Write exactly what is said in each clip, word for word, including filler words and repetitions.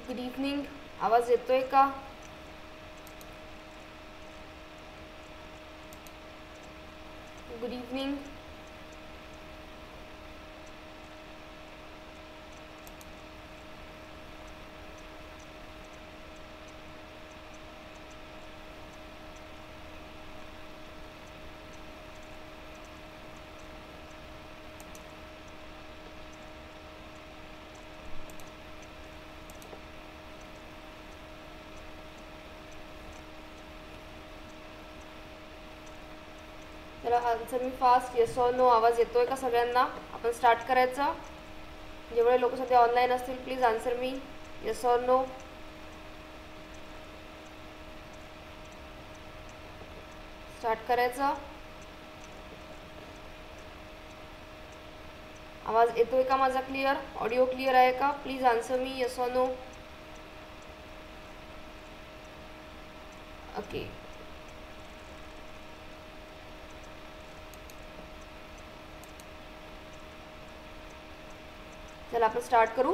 Good evening. आवाज येतोय का? Good evening. चला answer me fast. Yes or no आवाज येतोय का सगळ्यांना? आपण स्टार्ट करायचं. जेवढे लोक सध्या ऑनलाईन असतील please answer me. Yes or no. Start करायचं. आवाज येतोय का माझा क्लिअर? ऑडिओ क्लिअर आहे का? Please answer me. Yes or no. Okay. चला आपण स्टार्ट करू.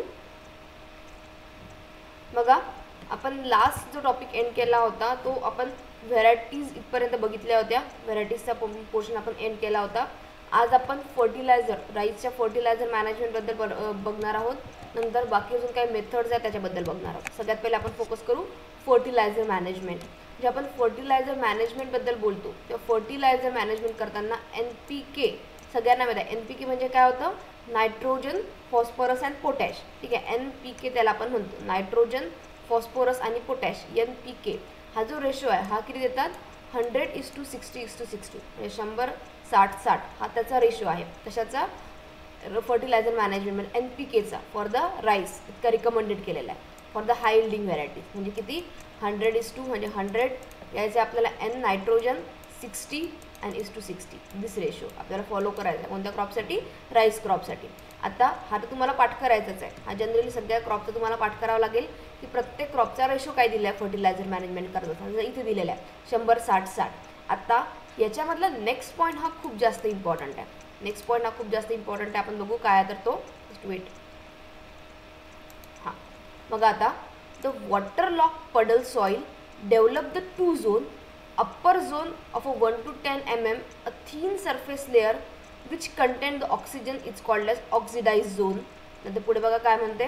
बघा आपण लास्ट जो टॉपिक एंड केला होता तो आपण व्हेरायटीज इथपर्यंत बघितल्या होत्या. व्हेरायटीजचा पोर्शन आपण एंड केला होता. आज आपण फर्टिलायझर, राईसच्या फर्टिलायझर मॅनेजमेंटबद्दल बघणार आहोत. नंतर बाकी अजून काही मेथड्स आहेत त्याच्याबद्दल बघणार आहोत. सगळ्यात पहिले आपण फोकस करू फर्टिलायझर मॅनेजमेंट. जे आपण फर्टिलायझर मॅनेजमेंटबद्दल बोलतो त्या फर्टिलायझर मॅनेजमेंट करताना एन पी के सगळ्यांना माहिती आहे. एन पी के म्हणजे काय होतं? Nitrogen, phosphorus and potash. ठीक आहे, एन पी के त्याला आपण म्हणतो. नायट्रोजन, फॉस्फरस आणि पोटॅश, एन पी के. हा जो रेशो आहे हा किती देतात? Hundred is to sixty is to sixty म्हणजे शंभर साठ साठ हा त्याचा रेशो आहे. कशाचा? फर्टिलायझर मॅनेजमेंट एन पी केचा फॉर द राईस इतका रिकमेंडेड केलेला आहे. For the high yielding varieties म्हणजे किती? हंड्रेड इज टू म्हणजे हंड्रेड यायचे आपल्याला N nitrogen, sixty and is to sixty. This ratio आपल्याला फॉलो करायचा आहे. कोणत्या क्रॉपसाठी? राईस क्रॉपसाठी. आता हा तर तुम्हाला पाठ करायचाच आहे. हा जनरली सगळ्या क्रॉपचा तुम्हाला पाठ करावा लागेल की प्रत्येक क्रॉपचा रेशो काय दिला आहे फर्टिलायझर मॅनेजमेंट करताना. इथे दिलेला आहे शंभर साठ साठ. आता याच्यामधला नेक्स्ट पॉईंट हा खूप जास्त इम्पॉर्टंट आहे. नेक्स्ट पॉईंट हा खूप जास्त इम्पॉर्टंट आहे. आपण बघू काय आहे तर तो. Just wait. हां मग आता the waterlogged puddled soil develop the two zone. upper zone of a one to ten millimeter, a thin surface layer which contain the oxygen is called as oxidized zone. नंतर पुढे बघा काय म्हणते.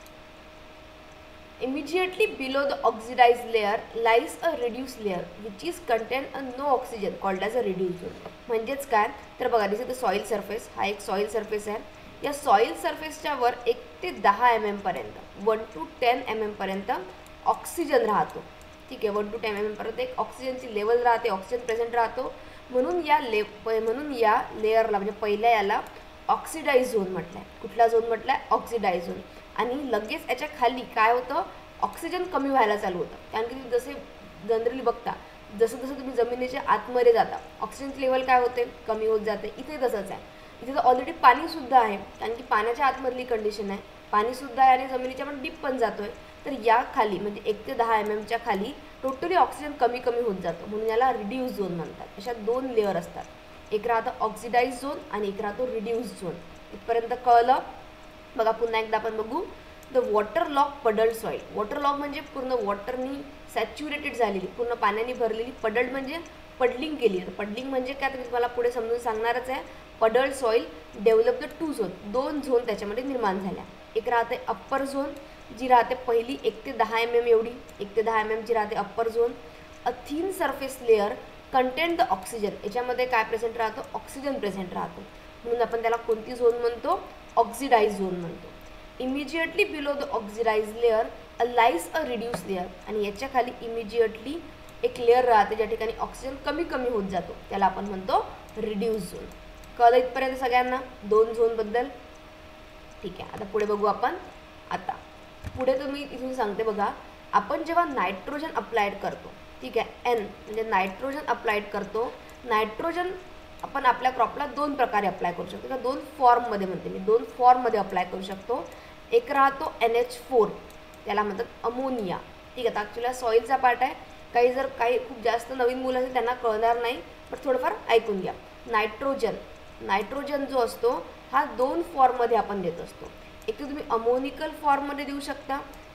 Immediately below the oxidized layer lies a reduced layer which is contain a no oxygen called as a reduced zone. म्हणजेच काय तर बघा this is the soil surface. हा एक सॉइल सरफेस आहे. या सॉइल सरफेसच्या वर एक ते दहा एम एम पर्यंत one to ten M M पर्यंत ऑक्सिजन राहतो. ठीक आहे, one to ten M M पर्यंत एक ऑक्सिजनची लेवल राहते, ऑक्सिजन प्रेझेंट राहतो. म्हणून या ले म्हणून या लेअरला म्हणजे पहिल्या याला ऑक्सिडाइज झोन म्हटलं आहे. कुठला झोन म्हटलं आहे? Oxidise zone. आणि लगेच याच्या खाली काय होतं? ऑक्सिजन कमी व्हायला चालू होतं. कारण की तुम्ही जसे जनरली बघता जसं जसं तुम्ही जमिनीच्या आतमध्ये जाता ऑक्सिजनची लेवल काय होते? कमी होत जाते. इथे तसंच आहे. इथे तर ऑलरेडी पाणीसुद्धा आहे कारण की पाण्याच्या आतमधली कंडिशन आहे. पाणीसुद्धा आहे आणि जमिनीच्या पण डीप पण जातो आहे. तर या खाली म्हणजे एक ते दहा एम एमच्या खाली टोटली ऑक्सिजन कमी कमी होत जातो. म्हणून याला रिड्यूस झोन म्हणतात. अशा दोन लेअर असतात. एक राहतं ऑक्सिडाइज झोन आणि एक राहतो रिड्यूस झोन. इथपर्यंत कळलं? बघा पुन्हा एकदा आपण बघू. The waterlogged puddled soil. Waterlogged म्हणजे पूर्ण वॉटरनी सॅच्युरेटेड झालेली, पूर्ण पाण्याने भरलेली. पडल्ड म्हणजे पडलिंग केली. तर पडलिंग म्हणजे काय तर तुम्हाला पुढे समजून सांगणारच आहे. Puddled soil develop the two zone. दोन झोन त्याच्यामध्ये निर्माण झाल्या. एक राहते अप्पर झोन जी राहते पहिली एक ते दहा एम एम एवढी, एक ते दहा एम एमची राहते upper zone. A thin surface layer content the oxygen. याच्यामध्ये काय प्रेझेंट राहतो? ऑक्सिजन प्रेझेंट राहतो. म्हणून आपण त्याला कोणती झोन म्हणतो? ऑक्सिडाइज झोन म्हणतो. Immediately below the oxidise layer a lies a reduce layer. आणि याच्या खाली इमिजिएटली एक लेअर राहते ज्या ठिकाणी ऑक्सिजन कमी कमी होत जातो. त्याला आपण म्हणतो रिड्यूस झोन. कळलं इथपर्यंत सगळ्यांना दोन झोनबद्दल? ठीक आहे, आता पुढे बघू आपण. आता पुढे तुम्ही इथून सांगते बघा. आपण जेव्हा नायट्रोजन अप्लाइड करतो, ठीक आहे, एन म्हणजे नायट्रोजन अप्लाइड करतो. नायट्रोजन आपण आपल्या क्रॉपला दोन प्रकारे अप्लाय करू शकतो. किंवा दोन फॉर्ममध्ये म्हणते मी, दोन फॉर्ममध्ये अप्लाय करू शकतो. एक राहतो एन एच फोर, त्याला म्हणतात अमोनिया. ठीक आहे, तर ॲक्च्युली सॉईलचा पार्ट आहे. काही जर काही खूप जास्त नवीन मुलं असेल त्यांना कळणार नाही, पण थोडंफार ऐकून घ्या. नायट्रोजन नायट्रोजन जो असतो हा दोन फॉर्ममध्ये आपण देत असतो. एक तर तुम्ही अमोनिकल फॉर्ममध्ये देऊ शकता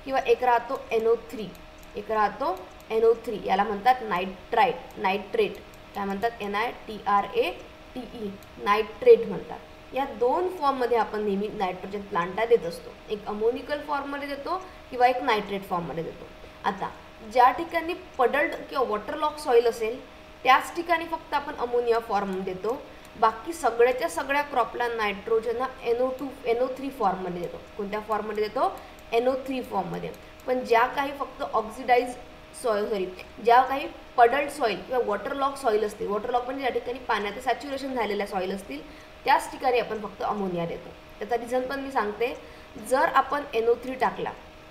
किंवा एक राहतो एन ओ थ्री, एक राहतो एन ओ थ्री, याला म्हणतात नायट्राइट, नायट्रेट, काय म्हणतात N I T R A T E, nitrate म्हणतात। या दोन फॉर्ममध्ये आपण नेहमी नायट्रोजन प्लांटला देत असतो, एक अमोनिकल फॉर्ममध्ये देतो किंवा एक नायट्रेट फॉर्ममध्ये देतो। आता ज्या ठिकाणी पडल्ड किंवा वॉटरलॉक सॉईल असेल त्याच ठिकाणी फक्त आपण अमोनिया फॉर्म देतो, बाकी सगळ्याच्या सगळ्या क्रॉपला नायट्रोजन हा N O two N O three फॉर्ममध्ये देतो। कोणत्या फॉर्ममध्ये देतो? एन ओ थ्री फॉर्ममध्ये। पण ज्या काही फक्त ऑक्सिडाइज सॉईल सॉरी ज्या काही पडल्ड सॉईल किंवा वॉटरलॉक सॉईल असते, वॉटरलॉक म्हणजे ज्या ठिकाणी पाण्याचं सॅच्युरेशन झालेल्या सॉईल असतील त्याच ठिकाणी आपण फक्त अमोनिया देतो। त्याचा रिझन पण मी सांगते, जर आपण एन ओ थ्री टाकला,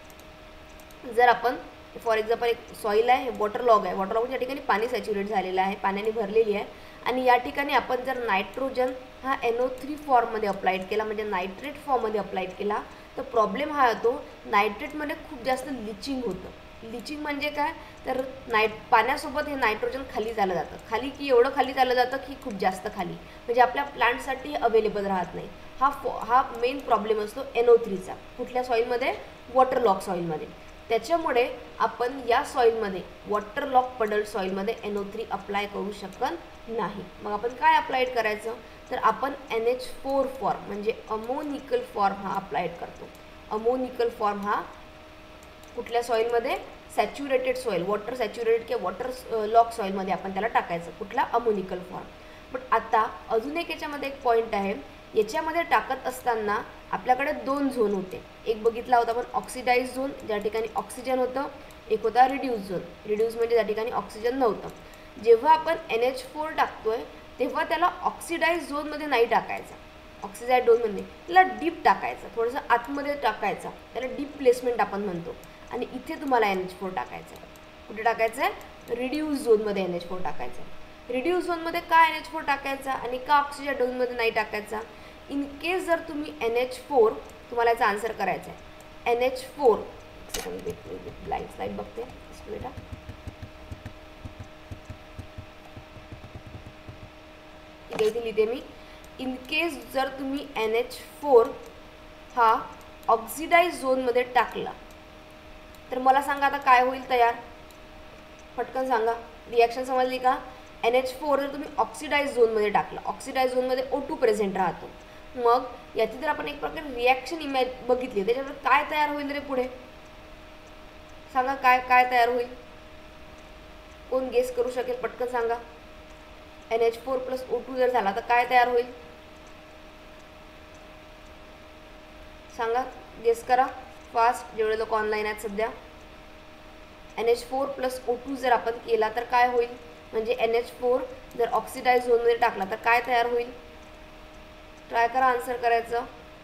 जर आपण फॉर एक्झाम्पल एक सॉईल आहे, वॉटरलॉग आहे, वॉटरलॉग या ठिकाणी पाणी सॅच्युरेट झालेलं आहे, पाण्याने भरलेली आहे, आणि या ठिकाणी आपण जर नायट्रोजन हा एन ओ थ्री फॉर्ममध्ये अप्लाइड केला, म्हणजे नायट्रेट फॉर्ममध्ये अप्लाइड केला, तर प्रॉब्लेम हा होतो नायट्रेटमध्ये खूप जास्त लिचिंग होतं। लिचिंग म्हणजे काय, तर नाईट पाण्यासोबत हे नायट्रोजन खाली चाललं जातं, खाली की एवढं खाली चाललं जातं की खूप जास्त खाली, म्हणजे आपल्या प्लांटसाठी अवेलेबल राहत नाही। हा हा मेन प्रॉब्लेम असतो एन ओ थ्रीचा, कुठल्या सॉईलमध्ये? वॉटरलॉक सॉईलमध्ये। त्याच्यामुळे आपण या सॉईलमध्ये, वॉटरलॉक पडल्ड सॉईलमध्ये एन ओ थ्री अप्लाय करू शकत नाही। मग आपण काय अप्लाइड करायचं, तर आपण एन एच फोर फॉर्म म्हणजे अमोनिकल फॉर्म हा अप्लाइड करतो। अमोनिकल फॉर्म हा कुठल्या सॉईलमध्ये? सॅच्युरेटेड सॉईल, वॉटर सॅच्युरेटेड किंवा वॉटर लॉक सॉईलमध्ये आपण त्याला टाकायचं, कुठला? Ammoniacal form. बट आता अजून एक याच्यामध्ये एक पॉईंट आहे, याच्यामध्ये टाकत असताना आपल्याकडे दोन झोन होते, एक बघितला होता आपण ऑक्सिडाइज झोन ज्या ठिकाणी ऑक्सिजन होतं, एक होता रिड्यूस झोन, रिड्यूस म्हणजे ज्या ठिकाणी ऑक्सिजन नव्हतं। जेव्हा आपण एन एच फोर टाकतोय तेव्हा त्याला ऑक्सिडाइज झोनमध्ये नाही टाकायचा, ऑक्सिडाइज झोनमध्ये त्याला डीप टाकायचं, थोडंसं आतमध्ये टाकायचं, त्याला डीप प्लेसमेंट आपण म्हणतो, आणि इथे तुम्हाला एन एच फोर टाकायचं आहे। कुठे टाकायचं आहे? रिड्यूस झोनमध्ये एन एच फोर टाकायचं आहे। रिड्यूस झोनमध्ये का एन एच फोर टाकायचा आणि का ऑक्सिजन झोनमध्ये नाही टाकायचा? इन केस जर तुम्ही एन एच फोर, तुम्हाला याचा आन्सर करायचा आहे N H four, blank slide बघते बेटा, ठीक आहे, इथे लिहिते मी, इन केस जर तुम्ही एन एच फोर हा ऑक्सिडाइज झोनमध्ये टाकला तर मला सांगा आता काय होईल तयार, पटकन सांगा, रिॲक्शन समजली का? एन एच फोर जर तुम्ही ऑक्सिडाइज झोनमध्ये टाकला, ऑक्सिडाइज झोनमध्ये ओ टू प्रेझेंट राहतो, मग याची जर आपण एक प्रकारे रिॲक्शन इमॅज बघितली त्याच्यावर काय तयार होईल रे पुढे, सांगा काय काय तयार होईल? कोण गेस करू शकेल? पटकन सांगा। N H four plus O two जर झाला तर काय तयार होईल? सांगा, गेस करा फास्ट, जेवढे लोक ऑनलाईन आहेत सध्या। N H four plus O two जर आपण केला तर काय होईल, म्हणजे एन एच फोर जर ऑक्सिडाइज झोनमध्ये टाकला तर काय तयार होईल? ट्राय करा आन्सर करायचं।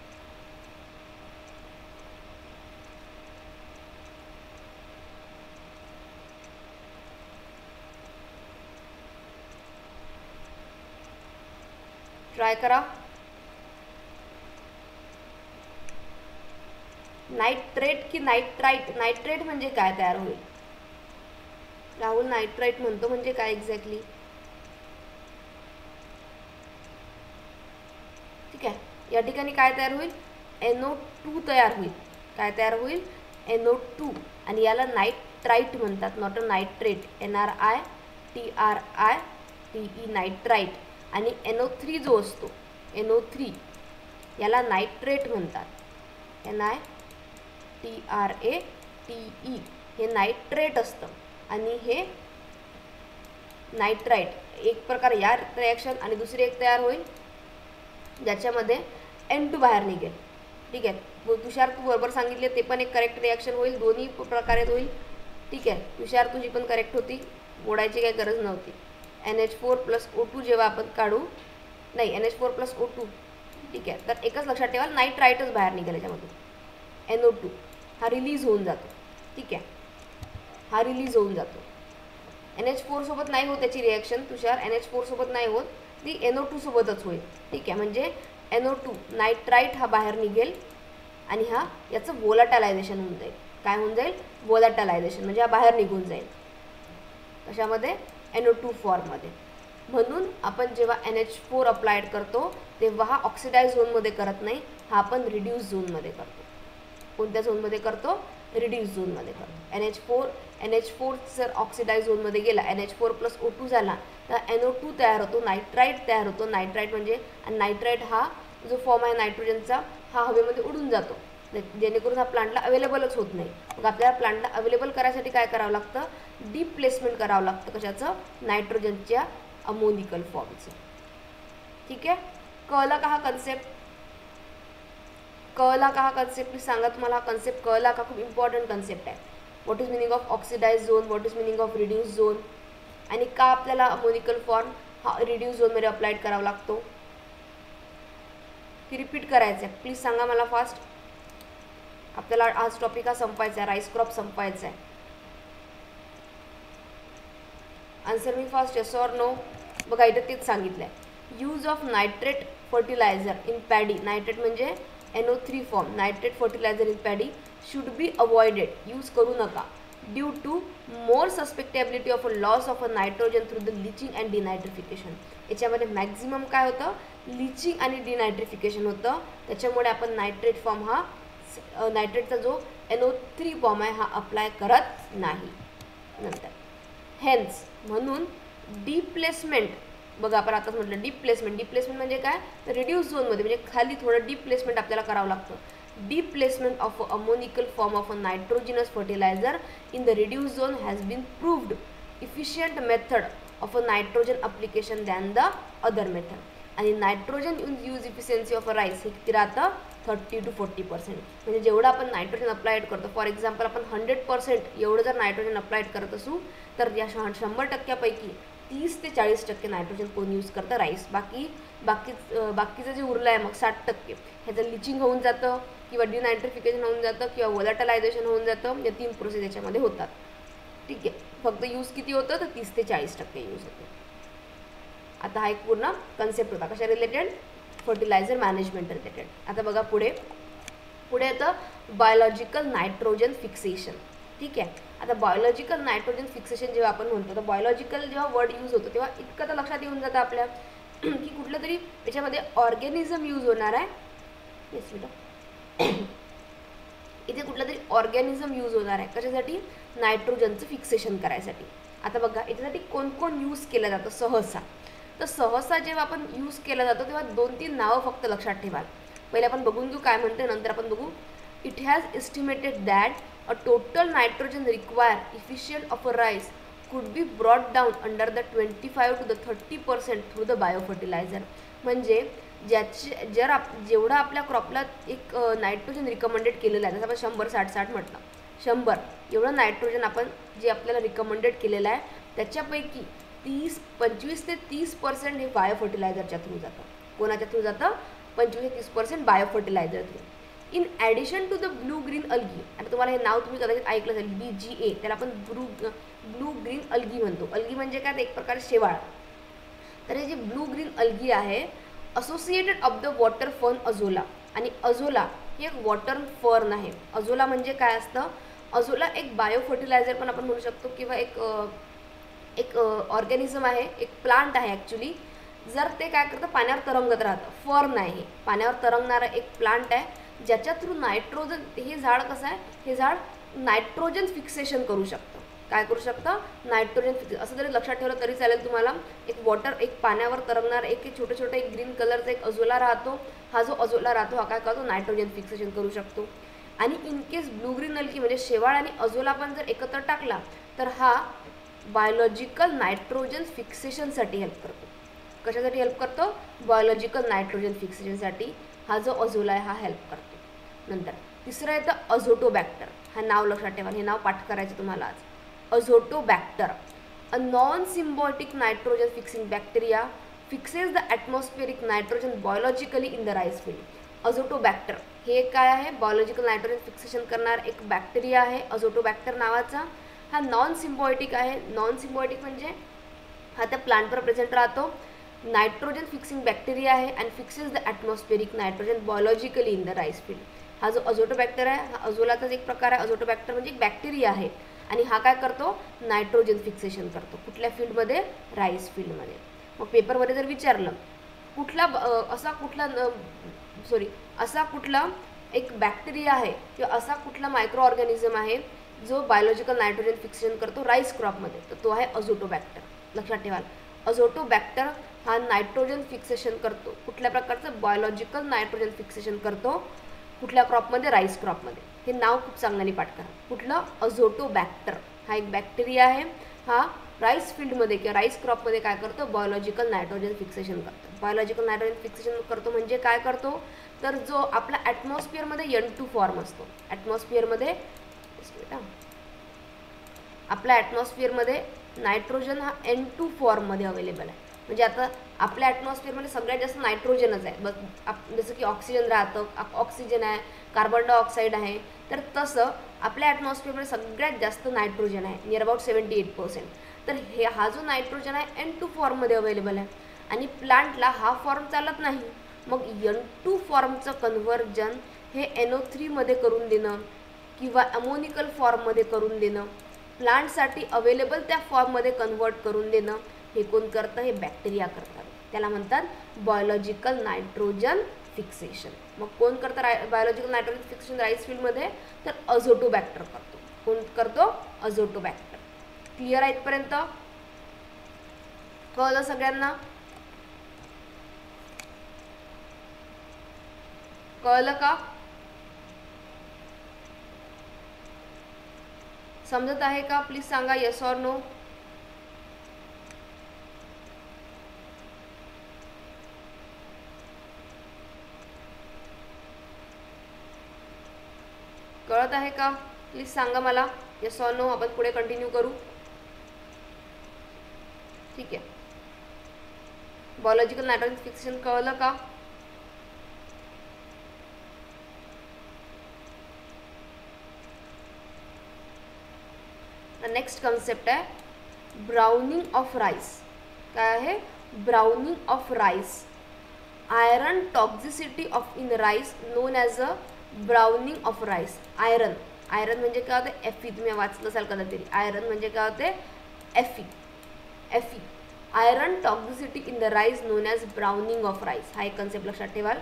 ट्राय करा। नाइट्रेट की नाइट्राइट? नाइट्रेट म्हणजे काय तयार होईल? राहुल नाइट्राइट म्हणतो म्हणजे काय एक्झॅक्टली? ठीक आहे, या ठिकाणी काय तयार होईल? एन ओ टू तयार होईल। काय तयार होईल? एन ओ टू, आणि याला नाइट्राइट म्हणतात, not a nitrate, N R I T R I T E, nitrite. आणि एन ओ थ्री जो असतो, एन ओ थ्री याला नाइट्रेट म्हणतात, N I T R A T E, हे नाइट्रेट असतं, आणि हे नाइट्राइट एक प्रकार या रिॲक्शन, आणि दुसरी एक तयार होईल ज्याच्यामध्ये एन टू बाहेर निघेल। ठीक आहे, तुषार तू बरोबर सांगितले, ते पण एक करेक्ट रिॲक्शन होईल, दोन्ही प्रकारे होईल। ठीक आहे तुषार, तुझी पण करेक्ट होती, मोडायची काही गरज नव्हती। N H four plus O two जेव्हा आपण काढू, नाही N H four plus O two, ठीक आहे, तर एकच लक्षात ठेवा, नाइट्राइटच बाहेर निघेल याच्यामधून, एन ओ टू हा रिलीज होऊन जातो। ठीक आहे, हा रिलीज होऊन जातो। एन एच फोर सोबत नाही होत त्याची reaction Tushar, N H four सोबत नाही होत, ती एन ओ टू सोबतच होईल। ठीक आहे, म्हणजे एन ओ टू नाइट्राइट हा बाहेर निघेल, आणि हा याचं वोलाटालायझेशन होऊन जाईल। काय होऊन जाईल? वोलाटालायझेशन, म्हणजे हा बाहेर निघून जाईल कशामध्ये? एन ओ टू फॉर्ममध्ये। म्हणून आपण जेव्हा एन एच फोर अप्लाइड करतो तेव्हा हा ऑक्सिडाइज झोनमध्ये करत नाही, हा आपण रिड्यूस झोनमध्ये करतो। कोणत्या झोनमध्ये करतो? रिड्यूस झोनमध्ये करतो. N H four N H four जर ऑक्सिडाइज झोनमध्ये गेला, N H four plus O two झाला तर एन ओ टू तयार होतो, नायट्राईट तयार होतो. नायट्राईट म्हणजे आणि नायट्राईट हा जो फॉर्म आहे नायट्रोजनचा हा हवेमध्ये उडून जातो, जेणेकरून हा प्लांटला अवेलेबलच होत नाही. मग आपल्याला प्लांटला अवेलेबल करायसाठी काय करावं लागतं, डीप प्लेसमेंट करावं लागतं. कशाचं, नायट्रोजनच्या अमोनिकल फॉर्मचं. ठीक आहे, कळला का हा कन्सेप्ट, कळला का हा कन्सेप्ट प्लीज सांगा, तुम्हाला हा कन्सेप्ट कळला का. खूप इम्पॉर्टंट कन्सेप्ट आहे. What is meaning of oxidise zone, what is meaning of reduce zone, आणि का आपल्याला अमोनिकल फॉर्म हा रिड्यूस झोनमध्ये अप्लाइड करावा लागतो, की रिपीट करायचं आहे प्लीज सांगा मला फास्ट. आपल्याला आज टॉपिक हा संपायचा आहे, राईस क्रॉप संपायचा आहे. Answer me fast, yes or no. बघा इथं तेच सांगितलं आहे, use of nitrate fertiliser in paddy. Nitrate म्हणजे N O three form, nitrate fertiliser in paddy should be avoided, use करू नका. Due to more susceptibility of a loss of a nitrogen through the leaching and denitrification. याच्यामध्ये maximum काय होतं, leaching आणि डिनायट्रिफिकेशन होतं. त्याच्यामुळे आपण नायट्रेट फॉर्म हा नायट्रेटचा जो एन ओ थ्री फॉर्म आहे हा अप्लाय करत नाही. नंतर हेन्स म्हणून डीप प्लेसमेंट. बघा आपण आताच म्हटलं डीप प्लेसमेंट. डीप प्लेसमेंट म्हणजे काय, रिड्यूस झोनमध्ये म्हणजे खाली थोडं डीप प्लेसमेंट आपल्याला करावं लागतं. Deep placement of a ammoniacal form of a nitrogenous fertiliser in the reduce zone has been proved efficient method of a nitrogen application than the other method. आणि nitrogen use efficiency of a rice हे किती राहतं, thirty two forty percent. म्हणजे जेवढं आपण nitrogen applied करतो, for example आपण hundred percent एवढं जर नायट्रोजन अप्लाइड करत असू तर या शंभर टक्क्यापैकी तीस ते चाळीस टक्के नायट्रोजन कोण यूज करतं, राईस. बाकी बाकी बाकीचं जे उरलं आहे मग साठ टक्के ह्याचं लिचिंग होऊन जातं किंवा डिनायट्रिफिकेशन होऊन जातं किंवा वोलॅटलायझेशन होऊन जातं. या तीन प्रोसेस याच्यामध्ये होतात. ठीक आहे, फक्त यूज किती होतं तर तीस ते चाळीस टक्के यूज होतं. आता हा एक पूर्ण कन्सेप्ट होता कशा रिलेटेड, फर्टिलायझर मॅनेजमेंट रिलेटेड. आता बघा पुढे पुढे येतं बायोलॉजिकल नायट्रोजन फिक्सेशन. ठीक आहे, आता बायोलॉजिकल नायट्रोजन फिक्सेशन जेव्हा आपण म्हणतो तर बायोलॉजिकल जेव्हा वर्ड यूज होतो तेव्हा इतकं तर लक्षात येऊन जातं आपल्या की कुठलं तरी त्याच्यामध्ये ऑर्गॅनिझम यूज होणार आहे. येस बेटा, इथे कुठलं तरी ऑर्गॅनिझम यूज होणार आहे कशासाठी, नायट्रोजनचं फिक्सेशन करायसाठी. आता बघा याच्यासाठी कोण कोण यूज केलं जातं सहसा. तर सहसा जेव्हा आपण यूज केला जातो तेव्हा दोन तीन नावं फक्त लक्षात ठेवाल. पहिले आपण बघून घेऊ काय म्हणते, नंतर आपण बघू. It has estimated that a total nitrogen require efficient of a rice could be brought down under the twenty five to the thirty percent through the biofertiliser. म्हणजे ज्याचे जर आप जेवढं आपल्या क्रॉपला एक नायट्रोजन रिकमेंडेड केलेलं आहे, जसं आपण शंभर साठ साठ म्हटलं, शंभर एवढं नायट्रोजन आपण जे आपल्याला रिकमेंडेड केलेलं आहे त्याच्यापैकी तीस पंचवीस ते तीस पर्सेंट हे बायोफर्टिलायझरच्या थ्रू जातं. कोणाच्या थ्रू जातं, पंचवीस ते तीस percent biofertiliser through. In addition to the blue green algae. आता तुम्हाला हे नाव तुम्ही कदाचित ऐकलं असेल, बी जी ए, त्याला आपण ब्लू ब्लू ग्रीन अल्गी म्हणतो. अल्गी म्हणजे काय, तर एक प्रकारे शेवाळ. तर हे जे ब्लू ग्रीन अल्गी आहे associated of the water fern azolla. आणि अझोला ही एक वॉटर फर्न आहे. अझोला म्हणजे काय असतं, अझोला एक बायोफर्टिलायझर पण आपण म्हणू शकतो किंवा एक एक ऑर्गॅनिझम आहे, एक प्लांट आहे ॲक्च्युली. जर ते काय करतं, पाण्यावर तरंगत राहतं. फर्न आहे हे, पाण्यावर तरंगणारं एक प्लांट आहे ज्याच्या थ्रू नायट्रोजन, हे झाड कसं आहे, हे झाड नायट्रोजन फिक्सेशन करू शकतं. काय करू शकतं, नायट्रोजन फिक्सेशन. असं जरी लक्षात ठेवलं तरी चालेल तुम्हाला. एक वॉटर, एक पाण्यावर तरंगणार एक एक छोटं छोटं एक ग्रीन कलरचा एक अझोला राहतो. हा जो अझोला राहतो हा काय करतो, नायट्रोजन फिक्सेशन करू शकतो. आणि in case blue green algae म्हणजे शेवाळ आणि अझोला पण जर एकत्र टाकला तर हा बायोलॉजिकल नायट्रोजन फिक्सेशनसाठी हेल्प करतो. कशासाठी हेल्प करतो, बायोलॉजिकल नायट्रोजन फिक्सेशनसाठी हा जो अझोला आहे हा हेल्प करतो. नंतर तिसरं येतं अझोटोबॅक्टर. हा नाव लक्षात ठेवा, हे नाव पाठ करायचं तुम्हाला आज. Azotobacter, a non symbiotic nitrogen fixing bacteria fixes the atmospheric nitrogen biologically in the rice field. Azotobacter हे काय आहे, बायोलॉजिकल नायट्रोजन फिक्सेशन करणार एक बॅक्टेरिया आहे अझोटोबॅक्टर नावाचा. हा नॉन सिम्बायोटिक आहे. नॉन सिम्बायोटिक म्हणजे हा त्या प्लांटवर प्रेझेंट राहतो. नायट्रोजन फिक्सिंग बॅक्टेरिया आहे and fixes the atmospheric nitrogen biologically in the rice field. हा जो अझोटोबॅक्टर आहे हा अझोलाचाच एक प्रकार आहे. अझोटोबॅक्टर म्हणजे एक बॅक्टेरिया आहे आणि हा काय करतो, नायट्रोजन फिक्सेशन करतो. कुठल्या फील्डमध्ये, राईस फील्डमध्ये. मग पेपरमध्ये जर विचारलं कुठला असा कुठला सॉरी असा कुठला एक बॅक्टेरिया आहे किंवा असा कुठला मायक्रो ऑर्गॅनिझम आहे जो बायोलॉजिकल नायट्रोजन फिक्सेशन करतो राईस क्रॉपमध्ये, तर तो आहे अझोटोबॅक्टर. लक्षात ठेवा, अझोटोबॅक्टर हा नायट्रोजन फिक्सेशन करतो. कुठल्या प्रकारचं? बायोलॉजिकल नायट्रोजन फिक्सेशन करतो. कुठल्या क्रॉपमध्ये? राईस क्रॉपमध्ये. हे नाव खूप चांगल्याने पाठ करा. कुठलं? अझोटोबॅक्टर. हा एक बॅक्टेरिया आहे. हा राईस फील्डमध्ये किंवा राईस क्रॉपमध्ये काय करतो? बायोलॉजिकल नायट्रोजन फिक्सेशन करतो. बायोलॉजिकल नायट्रोजन फिक्सेशन करतो म्हणजे काय करतो? तर जो आपला ॲटमॉस्फिअरमध्ये एन टू फॉर्म असतो, ॲटमॉस्फिअरमध्ये आपल्या ॲटमॉस्फिअरमध्ये नायट्रोजन हा एन टू फॉर्ममध्ये अवेलेबल आहे. म्हणजे आता आपल्या ॲटमॉस्फिअरमध्ये सगळ्यात जास्त नायट्रोजनच आहे. बस आप जसं की ऑक्सिजन राहतं, ऑक्सिजन आहे, कार्बन डायऑक्साईड आहे, तर तसं आपल्या ॲटमॉस्फिअरमध्ये सगळ्यात जास्त नायट्रोजन आहे, near about seventy eight percent. तर हे हा जो नायट्रोजन आहे एन टू फॉर्ममध्ये अवेलेबल आहे आणि प्लांटला हा फॉर्म चालत नाही. मग एन टू फॉर्मचं कन्व्हर्जन हे एन ओ थ्रीमध्ये करून देणं किंवा अमोनिकल फॉर्ममध्ये करून देणं, प्लांटसाठी अवेलेबल त्या फॉर्ममध्ये कन्वर्ट करून देणं, हे कोण करतं? हे बॅक्टेरिया करतात. त्याला म्हणतात बायोलॉजिकल नायट्रोजन फिक्सेशन. मग कोण करतं राय बायोलॉजिकल नायट्रोजन फिक्सेशन राईस फील्डमध्ये? तर अझोटोबॅक्टर करतो. कोण करतो? अझोटोबॅक्टर. क्लिअर आहे इथपर्यंत? कळलं सगळ्यांना? कळलं का? समजत आहे का? प्लीज सांगा येस ऑर नो. कळत आहे का? प्लीज सांगा मला येस ऑर नो. आपण पुढे कंटिन्यू करू. ठीक आहे. बायोलॉजिकल नायट्रोजन फिक्सेशन कळलं का? नेक्स्ट कन्सेप्ट आहे ब्राउनिंग ऑफ राईस. काय आहे? Browning of rice. Iron toxicity of in rice known as a browning of rice. Iron iron म्हणजे काय होते? F E. तुम्ही वाचलं असाल कदाचित. आयरन म्हणजे काय होते? F E. F E. Iron toxicity in the rice known as browning of rice. हा एक कन्सेप्ट लक्षात ठेवाल.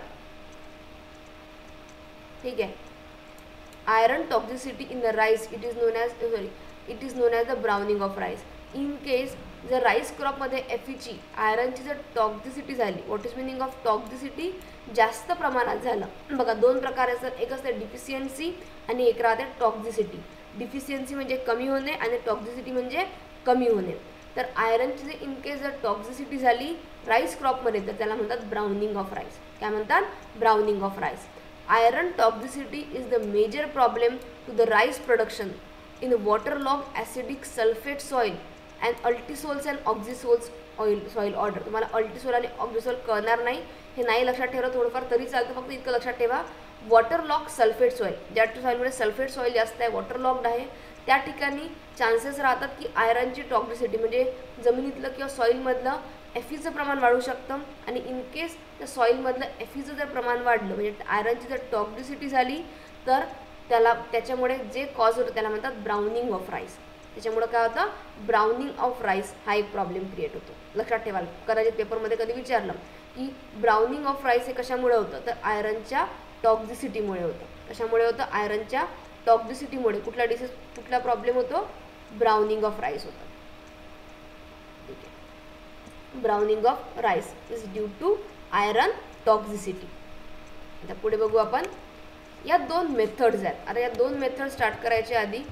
ठीक आहे. Iron toxicity in the rice it is known as sorry it is known as the browning of rice. In case जर rice क्रॉपमध्ये F ईची आयरनची जर टॉक्झिसिटी झाली, what is meaning of toxicity? जास्त प्रमाणात झालं. बघा दोन प्रकार असतात, एक असते डिफिशियन्सी आणि एक राहते टॉक्झिसिटी. डिफिशियन्सी म्हणजे कमी होणे आणि टॉक्झिसिटी म्हणजे कमी होणे. तर आयरनची जर इन केस जर टॉक्झिसिटी झाली राईस क्रॉपमध्ये तर त्याला म्हणतात ब्राउनिंग ऑफ राईस. काय म्हणतात? Browning of rice. Iron toxicity is the major problem to the rice production in waterlogged acidic sulfate soil and ultisols and oxysols oil soil order. तुम्हाला अल्टिसोल आणि ऑक्झिसोल कळणार नाही, हे नाही लक्षात ठेवलं थोडंफार तरी चालतं, फक्त इतकं लक्षात ठेवा. वॉटरलॉग सल्फेट सॉईल, ज्या सॉईलमध्ये सल्फेट सॉईल जास्त आहे, वॉटरलॉग्ड आहे, त्या ठिकाणी चान्सेस राहतात की आयरनची टॉक्झिसिटी म्हणजे जमिनीतलं किंवा सॉईलमधलं एफ ईचं प्रमाण वाढू शकतं. आणि इन केस त्या सॉईलमधलं एफ ईचं जर प्रमाण वाढलं म्हणजे आयरनची जर टॉक्झिसिटी झाली तर त्याला त्याच्यामुळे जे कॉज होतं त्याला म्हणतात ब्राउनिंग ऑफ राईस. त्याच्यामुळे काय होतं? ब्राउनिंग ऑफ राईस हा एक प्रॉब्लेम क्रिएट होतो. लक्षात ठेवाल. कदाचित पेपरमध्ये कधी विचारलं की ब्राउनिंग ऑफ राईस हे कशामुळे होतं, तर आयरनच्या टॉक्झिसिटीमुळे होतं. कशामुळे होतं? आयरनच्या टॉक्झिसिटीमुळे. कुठला डिसीज कुठला प्रॉब्लेम होतो? ब्राउनिंग ऑफ राईस होतं. ठीक आहे. Browning of rice is due to iron toxicity. आता पुढे बघू आपण. या दोन मेथड्स आहेत. आता या दोन मेथड स्टार्ट करायच्या आधी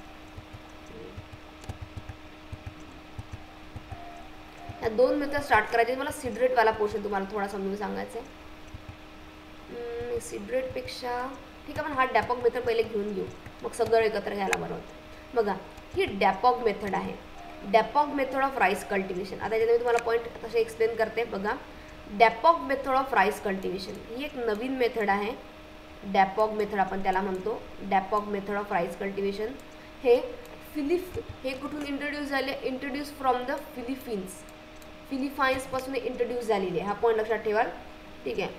या दोन मेथड स्टार्ट करायचे मला सिडरेटवाला पोर्शन तुम्हाला थोडा समजून सांगायचं आहे. सिडरेटपेक्षा ठीक आहे, पण हा डॅपॉग मेथड पहिले घेऊन घेऊ, मग सगळं एकत्र घ्यायला बरं होतं. बघा ही डॅपॉग मेथड आहे. Dapog method of rice cultivation. आता याच्यात मी तुम्हाला पॉईंट तसे एक्सप्लेन करते. बघा dapog method of rice cultivation ही एक नवीन मेथड आहे. डॅपॉग मेथड आपण त्याला म्हणतो. Dapog method of rice cultivation हे फिलिप हे कुठून इंट्रोड्यूस झाले? Introduce from the Philippines. फिलिपाईन्सपासून इंट्रोड्यूस झालेली आहे. हा पॉईंट लक्षात ठेवाल. ठीक आहे.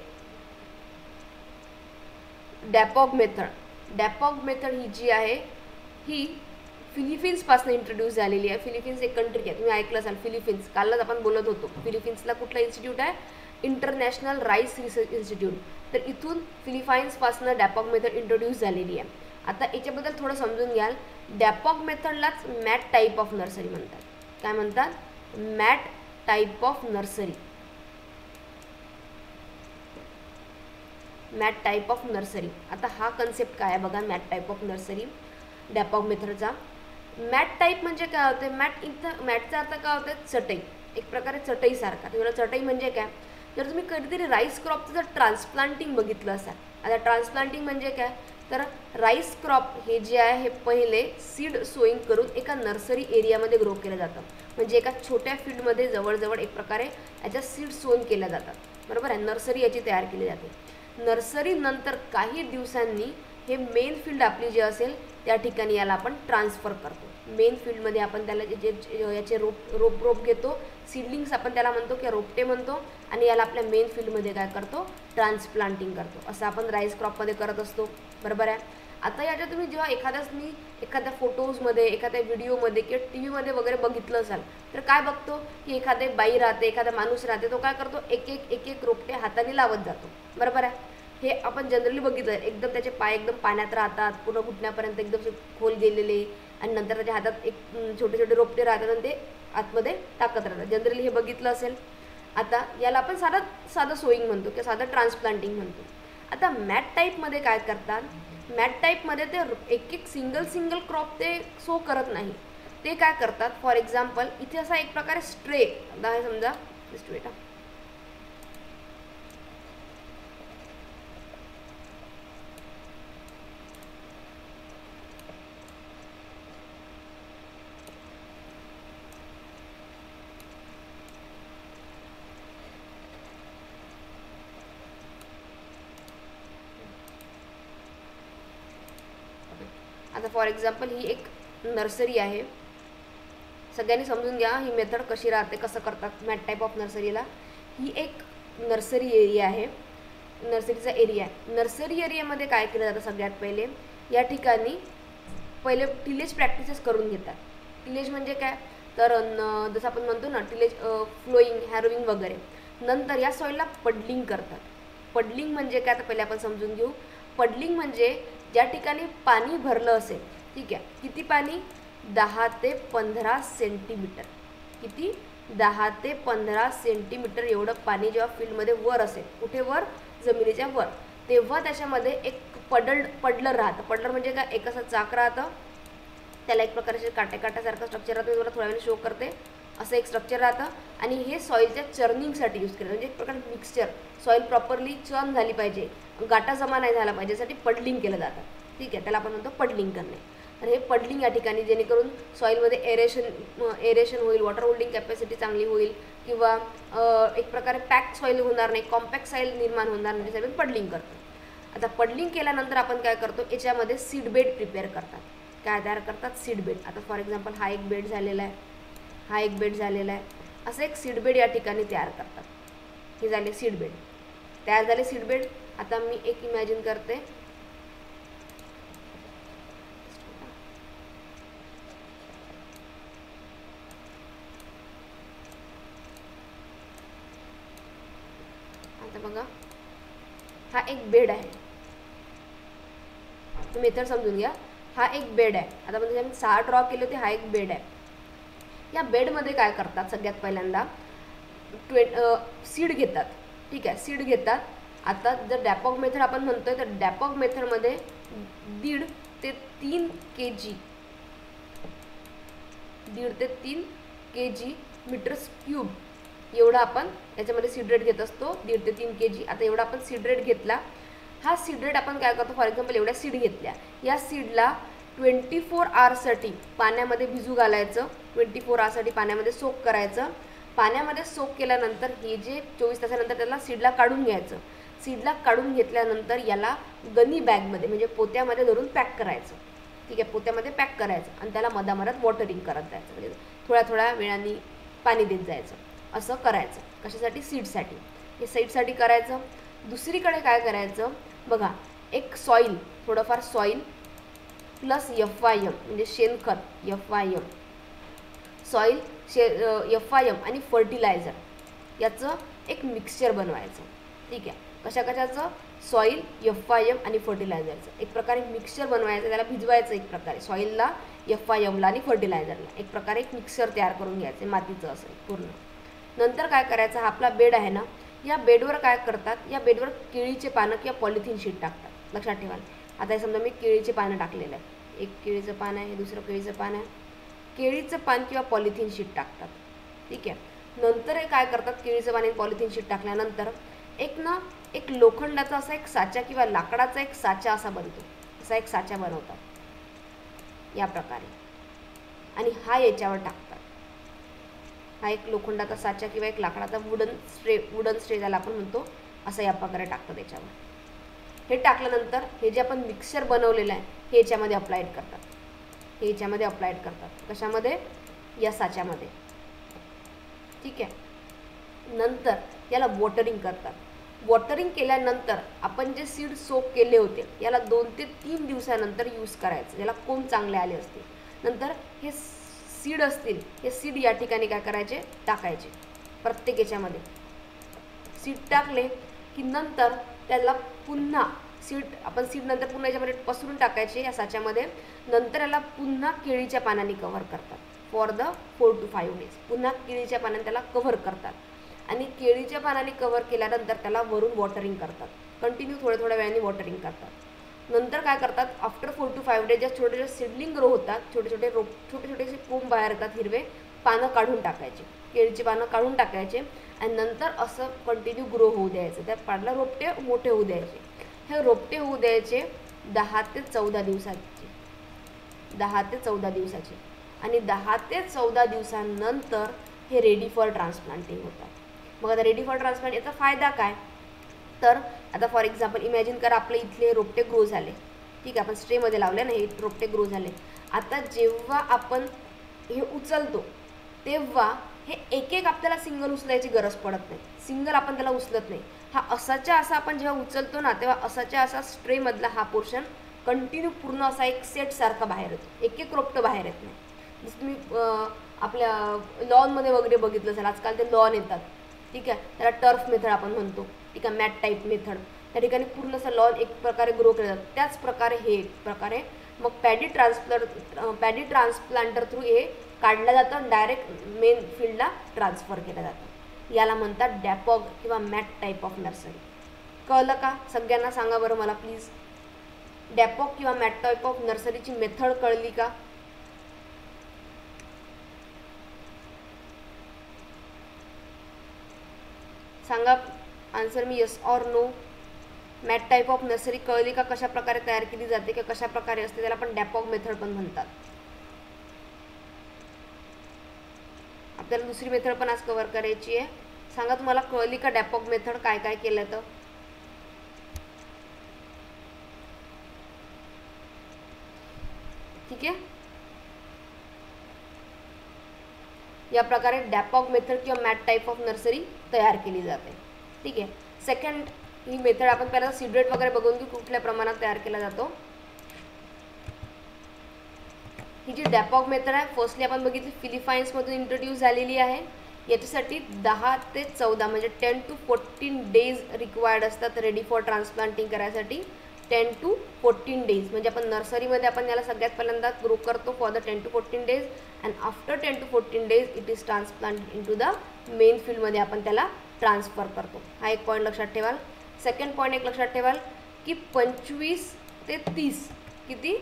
डॅपॉग मेथड डॅपॉग मेथड ही जी आहे ही फिलिपिन्सपासून इंट्रोड्यूस झालेली आहे. फिलिपिन्स एक कंट्री आहे, तुम्ही ऐकलं असाल फिलिपिन्स. कालच आपण बोलत होतो. फिलिपिन्सला कुठला इन्स्टिट्यूट आहे? International Rice Research Institute. तर इथून फिलिपाईन्सपासून डॅपॉग मेथड इंट्रोड्यूस झालेली आहे. आता याच्याबद्दल थोडं समजून घ्याल. डॅपॉग मेथडलाच मॅट टाईप ऑफ नर्सरी म्हणतात. काय म्हणतात? Mat type of nursery. Mat type of nursery. आता हा कन्सेप्ट काय आहे बघा, mat type of nursery dapog मेथडचा. मॅट टाईप म्हणजे काय होते? मॅट इथं मॅटचा अर्थ काय होतं? चटई. एक प्रकारे चटईसारखा. तुम्हाला चटई म्हणजे काय? जर तुम्ही कधीतरी राईस क्रॉपचं जर ट्रान्सप्लांटिंग बघितलं असाल. आता ट्रान्सप्लांटिंग म्हणजे काय? तर राईस क्रॉप हे जे आहे हे पहिले सीड सोईंग करून एका नर्सरी एरियामध्ये ग्रो केलं जातं. म्हणजे एका छोट्या फील्डमध्ये जवळजवळ एक प्रकारे याच्या सीड सोन केल्या जातात. बरोबर आहे. नर्सरी याची तयार केली जाते. नर्सरी नंतर काही दिवसांनी हे मेन फील्ड आपली जे असेल त्या ठिकाणी याला आपण ट्रान्सफर करतो. मेन फील्डमध्ये आपण त्याला जे जे याचे रोप रोप रोप घेतो, सीडलिंग्स आपण त्याला म्हणतो किंवा रोपटे म्हणतो, आणि याला आपल्या मेन फील्डमध्ये काय करतो? ट्रान्सप्लांटिंग करतो. असं आपण राईस क्रॉपमध्ये करत असतो. बरोबर आहे. आता याच्या तुम्ही जेव्हा एखाद्याच मी एखाद्या फोटोजमध्ये, एखाद्या व्हिडिओमध्ये किंवा टी व्हीमध्ये वगैरे बघितलं असाल तर काय बघतो की एखादे बाई राहते, एखादा माणूस राहते, तो काय करतो? एक एक एक एक रोपटे हाताने लावत जातो. बरोबर आहे. हे आपण जनरली बघितलं. एकदम त्याचे पाय एकदम पाण्यात राहतात, पूर्ण घुटण्यापर्यंत एकदम खोल गेलेले, आणि नंतर त्याच्या हातात एक छोटे छोटे रोपटे राहतात आणि ते आतमध्ये टाकत राहतात. जनरली हे बघितलं असेल. आता याला आपण साधं साधं सोईंग म्हणतो किंवा साधं ट्रान्सप्लांटिंग म्हणतो. आता मॅट टाईपमध्ये काय करतात? मॅट टाईपमध्ये ते एक एक सिंगल सिंगल क्रॉप ते सो करत नाही. ते काय करतात? फॉर एक्झाम्पल इथे असा एक प्रकारे स्ट्रे, आता समजा स्ट्रे आता फॉर एक्झाम्पल ही एक नर्सरी आहे. सगळ्यांनी समजून घ्या ही मेथड कशी राहते, कसं करतात मॅट टाईप ऑफ नर्सरीला. ही एक नर्सरी एरिया आहे, नर्सरीचा एरिया आहे. नर्सरी एरियामध्ये काय केलं जातं? सगळ्यात पहिले या ठिकाणी पहिले टिलेज प्रॅक्टिसेस करून घेतात. टिलेज म्हणजे काय? तर जसं आपण म्हणतो ना टिलेज, फ्लोईंग, हॅरोविंग वगैरे. नंतर या सॉईलला पडलिंग करतात. पडलिंग म्हणजे काय? आता पहिले आपण समजून घेऊ. पडलिंग म्हणजे ज्या ठिकाणी पाणी भरलं असेल, ठीक आहे, किती पाणी? दहा ते पंधरा सेंटीमीटर. किती? दहा ते पंधरा सेंटीमीटर एवढं पाणी जेव्हा फील्डमध्ये वर असेल, कुठे वर? जमिनीच्या वर, तेव्हा त्याच्यामध्ये एक पडल पडलर राहतं. पडलर म्हणजे काय? एक असं चाक राहतं, त्याला एक प्रकारचे काटे काट्यासारखं स्ट्रक्चर राहतं. तुम्हाला थोड्या वेळाने शो करते. असं एक स्ट्रक्चर राहतं आणि हे सॉईलच्या चर्निंगसाठी यूज केलं. म्हणजे एक प्रकार मिक्सचर, सॉईल प्रॉपरली चर्न झाली पाहिजे, गाठा जमा नाही झाला पाहिजे, यासाठी पडलिंग केलं जातं. ठीक आहे, त्याला आपण म्हणतो पडलिंग करणे. तर हे पडलिंग या ठिकाणी जेणेकरून सॉईलमध्ये एरेशन एरेशन होईल, वॉटर होल्डिंग कॅपॅसिटी चांगली होईल, किंवा एक प्रकारे पॅक सॉईल होणार नाही, कॉम्पॅक्ट सॉईल निर्माण होणार नाही, त्यासाठी पडलिंग करतो. आता पडलिंग केल्यानंतर आपण काय करतो? याच्यामध्ये सीड बेड प्रिपेअर करतात. काय तयार करतात? Seed bed. आता फॉर एक्झाम्पल हा एक बेड झालेला आहे, हा एक बेड झालेला आहे, असं एक सीड बेड या ठिकाणी तयार करतात. हे झाले सीड बेड, तयार झाले सीड बेड. आता मी एक इमॅजिन करते, आता बघा हा एक बेड आहे. मेथड समजून घ्या. हा एक बेड आहे. आता म्हणजे आम्ही सहा ड्रॉ केले होते, हा एक बेड आहे. या बेडमध्ये काय करतात? सगळ्यात पहिल्यांदा ट्वे सीड घेतात. ठीक आहे, सीड घेतात. आता जर डॅपॉग मेथड आपण म्हणतोय तर डॅपॉग मेथडमध्ये दीड ते तीन के जी दीड ते तीन के जी मीटर्स क्यूब एवढा आपण याच्यामध्ये सीड रेट घेत असतो. दीड ते तीन के जी. आता एवढा आपण सीड रेट घेतला. हा सीड रेट आपण काय करतो? फॉर एक्झाम्पल एवढ्या सीड घेतल्या, या सीडला ट्वेंटी फोर आवर्ससाठी पाण्यामध्ये भिजू घालायचं. ट्वेंटी फोर आवर्ससाठी पाण्यामध्ये सोक करायचं. पाण्यामध्ये सोक केल्यानंतर हे जे चोवीस तासानंतर त्याला सीडला काढून घ्यायचं. सीडला काढून घेतल्यानंतर याला गनी बॅगमध्ये म्हणजे पोत्यामध्ये धरून पॅक करायचं. ठीक आहे, पोत्यामध्ये पॅक करायचं आणि त्याला मधामधात वॉटरिंग करत जायचं. म्हणजे थोड्या थोड्या वेळाने पाणी देत जायचं. असं करायचं. कशासाठी? सीडसाठी. हे सीडसाठी करायचं. दुसरीकडे काय करायचं बघा, एक सॉईल, थोडंफार soil plus F I M म्हणजे शेणखत, एफ आय एम सॉईल, शे एफ आय एम आणि फर्टिलायझर. याचं एक मिक्सचर बनवायचं. ठीक आहे, कशा कशाचं? सॉईल, एफ आय एम आणि फर्टिलायझरचं एक प्रकारे मिक्सचर बनवायचं, त्याला भिजवायचं एक प्रकारे सॉईलला, एफ आय एमला आणि फर्टिलायझरला एक प्रकारे एक मिक्सर तयार करून घ्यायचं मातीचं असं पूर्ण. नंतर काय करायचं, हा आपला बेड आहे ना, या बेडवर काय करतात, या बेडवर केळीचे पानं किंवा पॉलिथिन शीट टाकतात. लक्षात ठेवा. आता हे समजा मी केळीचे पानं टाकलेलं आहे, एक केळीचं पान आहे, दुसरं केळीचं पान आहे, केळीचं पान किंवा पॉलिथिन शीट टाकतात. ठीक आहे, नंतर हे काय करतात, केळीचं पान आणि पॉलिथिन शीट टाकल्यानंतर एक ना एक लोखंडाचा असा एक साचा किंवा लाकडाचा एक साचा असा बनतो, असा एक साचा बनवतात या प्रकारे आणि हा याच्यावर टाकतात. हा एक लोखंडाचा साचा किंवा एक लाकडाचा वुडन स्ट्रे वुडन स्ट्रे ज्याला आपण म्हणतो असं या प्रकारे टाकतात याच्यावर. हे टाकल्यानंतर हे जे आपण मिक्सचर बनवलेलं आहे हे याच्यामध्ये अप्लाइड करतात, हे याच्यामध्ये अप्लाइड करतात. कशामध्ये? या साच्यामध्ये. ठीक आहे, नंतर याला वॉटरिंग करतात. वॉटरिंग केल्यानंतर आपण जे सीड सोक केले होते याला दोन ते तीन दिवसानंतर यूज करायचं, याला कोंब चांगले आले असतील. नंतर हे सीड असतील, हे सीड या ठिकाणी काय करायचे, टाकायचे. प्रत्येक याच्यामध्ये सीड टाकले की नंतर त्याला पुन्हा सीड आपण सीड नंतर पुन्हा याच्यामध्ये पसरून टाकायचे या साच्यामध्ये. नंतर याला पुन्हा केळीच्या पानांनी कव्हर करतात for the four to five days. पुन्हा केळीच्या पानांनी त्याला कव्हर करतात आणि केळीच्या पानाने कव्हर केल्यानंतर त्याला वरून वॉटरिंग करतात. कंटिन्यू थोड्या थोड्या वेळाने वॉटरिंग करतात. नंतर काय करतात, after four to five days ज्या छोटे छोटे सिडलिंग ग्रो होतात, छोटे छोटे रोप छोटे छोटेसे कोंब बाहेर येतात, हिरवे पानं काढून टाकायचे, केळीची पानं काढून टाकायचे आणि नंतर असं कंटिन्यू ग्रो होऊ द्यायचं. त्या पानाला रोपटे मोठे होऊ द्यायचे. हे रोपटे होऊ द्यायचे दहा ते चौदा दिवसाचे, दहा ते चौदा दिवसाचे आणि दहा ते चौदा दिवसांनंतर हे रेडी फॉर ट्रान्सप्लांटिंग होतात. मग आता रेडी फॉर ट्रान्सप्लांट याचा फायदा काय, तर आता फॉर एक्झाम्पल इमॅजिन करा आपले इथले रोपटे ग्रो झाले. ठीक आहे, आपण स्ट्रेमध्ये लावले ना, हे रोपटे ग्रो झाले. आता जेव्हा आपण हे उचलतो तेव्हा हे एक एक आपल्याला सिंगल उचलायची गरज पडत नाही, सिंगल आपण त्याला उचलत नाही. हा असाच्या असा आपण जेव्हा उचलतो ना तेव्हा असाच्या असा स्ट्रेमधला हा पोर्शन कंटिन्यू पूर्ण असा एक सेटसारखा बाहेर येतो, एक एक रोपटं बाहेर येत नाही. जसं तुम्ही आपल्या लॉनमध्ये वगैरे बघितलं असेल, आजकाल ते लॉन येतात. ठीक आहे, त्याला टर्फ मेथड आपण म्हणतो. ठीक आहे, मॅट टाईप मेथड. त्या ठिकाणी पूर्ण असं लॉन एक प्रकारे ग्रो केलं जातं. त्याच प्रकारे हे एक प्रकारे मग paddy transplant paddy transplanter through हे काढलं जातं, डायरेक्ट मेन फील्डला ट्रान्सफर केलं जातं. याला म्हणतात डॅपॉग किंवा मॅट टाईप ऑफ नर्सरी. कळलं का? सगळ्यांना सांगा बरं मला प्लीज, डॅपॉग किंवा मॅट टाईप ऑफ नर्सरीची मेथड कळली का? सांगा आन्सर मी yes or no. Mat type of nursery कळली का, कशा प्रकारे तयार केली जाते किंवा कशा प्रकारे असते, त्याला आपण डॅपॉग मेथड पण म्हणतात. आपल्याला दुसरी मेथड पण आज कव्हर करायची आहे. सांगा तुम्हाला कळली का डॅपॉग मेथड, काय काय केलं तर? ठीक आहे, या प्रकारे डॅपॉग मेथड किंवा मॅट टाईप ऑफ नर्सरी तयार केली जाते. ठीक आहे, सेकंड ही मेथड आपण पहिला सीड वगैरे बघून की कुठल्या प्रमाणात तयार केला जातो. ही जी डॅपॉग मेथड आहे फर्स्टली आपण बघितली फिलिपाईन्समधून इंट्रोड्यूस झालेली आहे. याच्यासाठी दहा ते चौदा म्हणजे ten to fourteen days required असतात रेडी फॉर ट्रान्सप्लांटिंग करायसाठी. टेन टू फोर्टीन डेज म्हणजे आपण नर्सरीमध्ये आपण याला सगळ्यात पहिल्यांदा ग्रो करतो for the ten to fourteen days and after ten to fourteen days it is transplant into the main फील्डमध्ये आपण त्याला ट्रान्सफर करतो. हा एक पॉईंट लक्षात ठेवाल. सेकंड पॉईंट एक लक्षात ठेवाल की पंचवीस ते तीस किती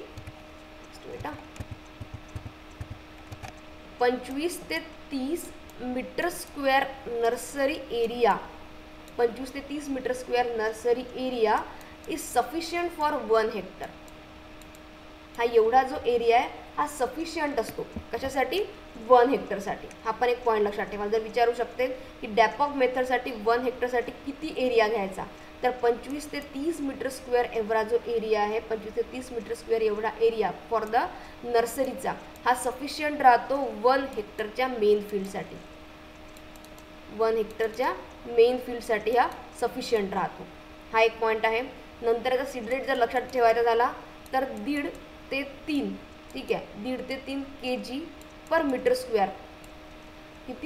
पंचवीस ते तीस मीटर स्क्वेअर नर्सरी एरिया पंचवीस ते तीस metre square nursery area is sufficient for one hectare. हा एवढा जो एरिया आहे हा सफिशियंट असतो कशासाठी, वन हेक्टरसाठी. हा पण एक पॉईंट लक्षात ठेवा. जर विचारू शकते की डॅपॉग मेथडसाठी वन हेक्टरसाठी किती एरिया घ्यायचा, तर पंचवीस ते तीस मीटर स्क्वेअर एवढा जो एरिया आहे, पंचवीस ते तीस मीटर स्क्वेअर एवढा एरिया फॉर द नर्सरीचा हा सफिशियंट राहतो वन हेक्टरच्या मेन फील्डसाठी. वन हेक्टरच्या मेन फील्डसाठी हा सफिशियंट राहतो. हा एक पॉईंट आहे. नंतर याचा सीड रेट जर लक्षात ठेवायचा झाला तर दीड ते तीन ठीक आहे दीड ते तीन के जी पर मीटर स्क्वेअर. किती?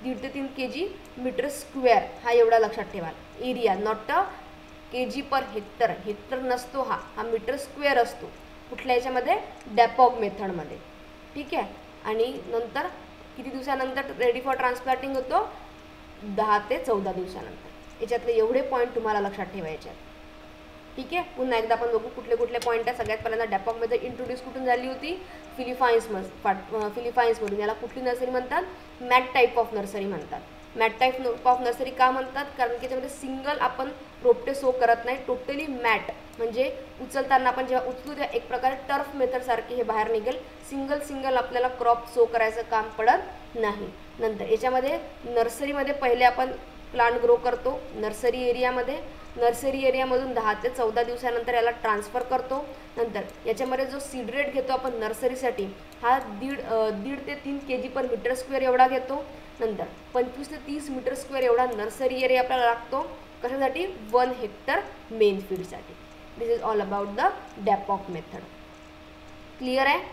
दीड ते तीन के जी मीटर स्क्वेअर हा एवढा लक्षात ठेवा. Area not a K G per hectare, hectare नसतो हा, हा मीटर स्क्वेअर असतो कुठल्या याच्यामध्ये डॅपॉग मेथडमध्ये. ठीक आहे. आणि नंतर किती दिवसानंतर रेडी फॉर ट्रान्सप्लांटिंग होतो? दहा ते चौदा दिवसानंतर. याच्यातले एवढे पॉईंट तुम्हाला लक्षात ठेवायचे आहेत. ठीक आहे. पुन्हा एकदा आपण बघू कुठले कुठले पॉईंट आहे. सगळ्यात पहिल्यांदा डॅपॉग मेथड इंट्रोड्यूस कुठून झाली होती? फिलिपाईन्स फिलिपाईन्समधून. याला कुठली नर्सरी म्हणतात? मॅट टाईप ऑफ नर्सरी म्हणतात. मॅट टाईप ऑफ नर्सरी का म्हणतात? कारण की त्याच्यामध्ये सिंगल आपण रोपटे सो करत नाही, टोटली मॅट म्हणजे उचलताना आपण जेव्हा उचलू तेव्हा एक प्रकारे टर्फ मेथड सारखी हे बाहेर निघेल. सिंगल सिंगल आपल्याला क्रॉप सो करायचं काम पडत नाही. नंतर याच्यामध्ये नर्सरीमध्ये पहिले आपण प्लांट ग्रो करतो नर्सरी एरियामध्ये. नर्सरी एरियामधून दहा ते चौदा दिवसानंतर याला ट्रान्सफर करतो. नंतर याच्यामध्ये जो सीड रेट घेतो आपण नर्सरीसाठी हा दीड दीड ते तीन के जी पर मीटर स्क्वेअर एवढा घेतो. नंतर पंचवीस ते तीस मीटर स्क्वेअर एवढा नर्सरी एरिया आपल्याला लागतो. कशासाठी? वन हेक्टर मेन फीडसाठी. This is all about the dapog method. Clear आहे?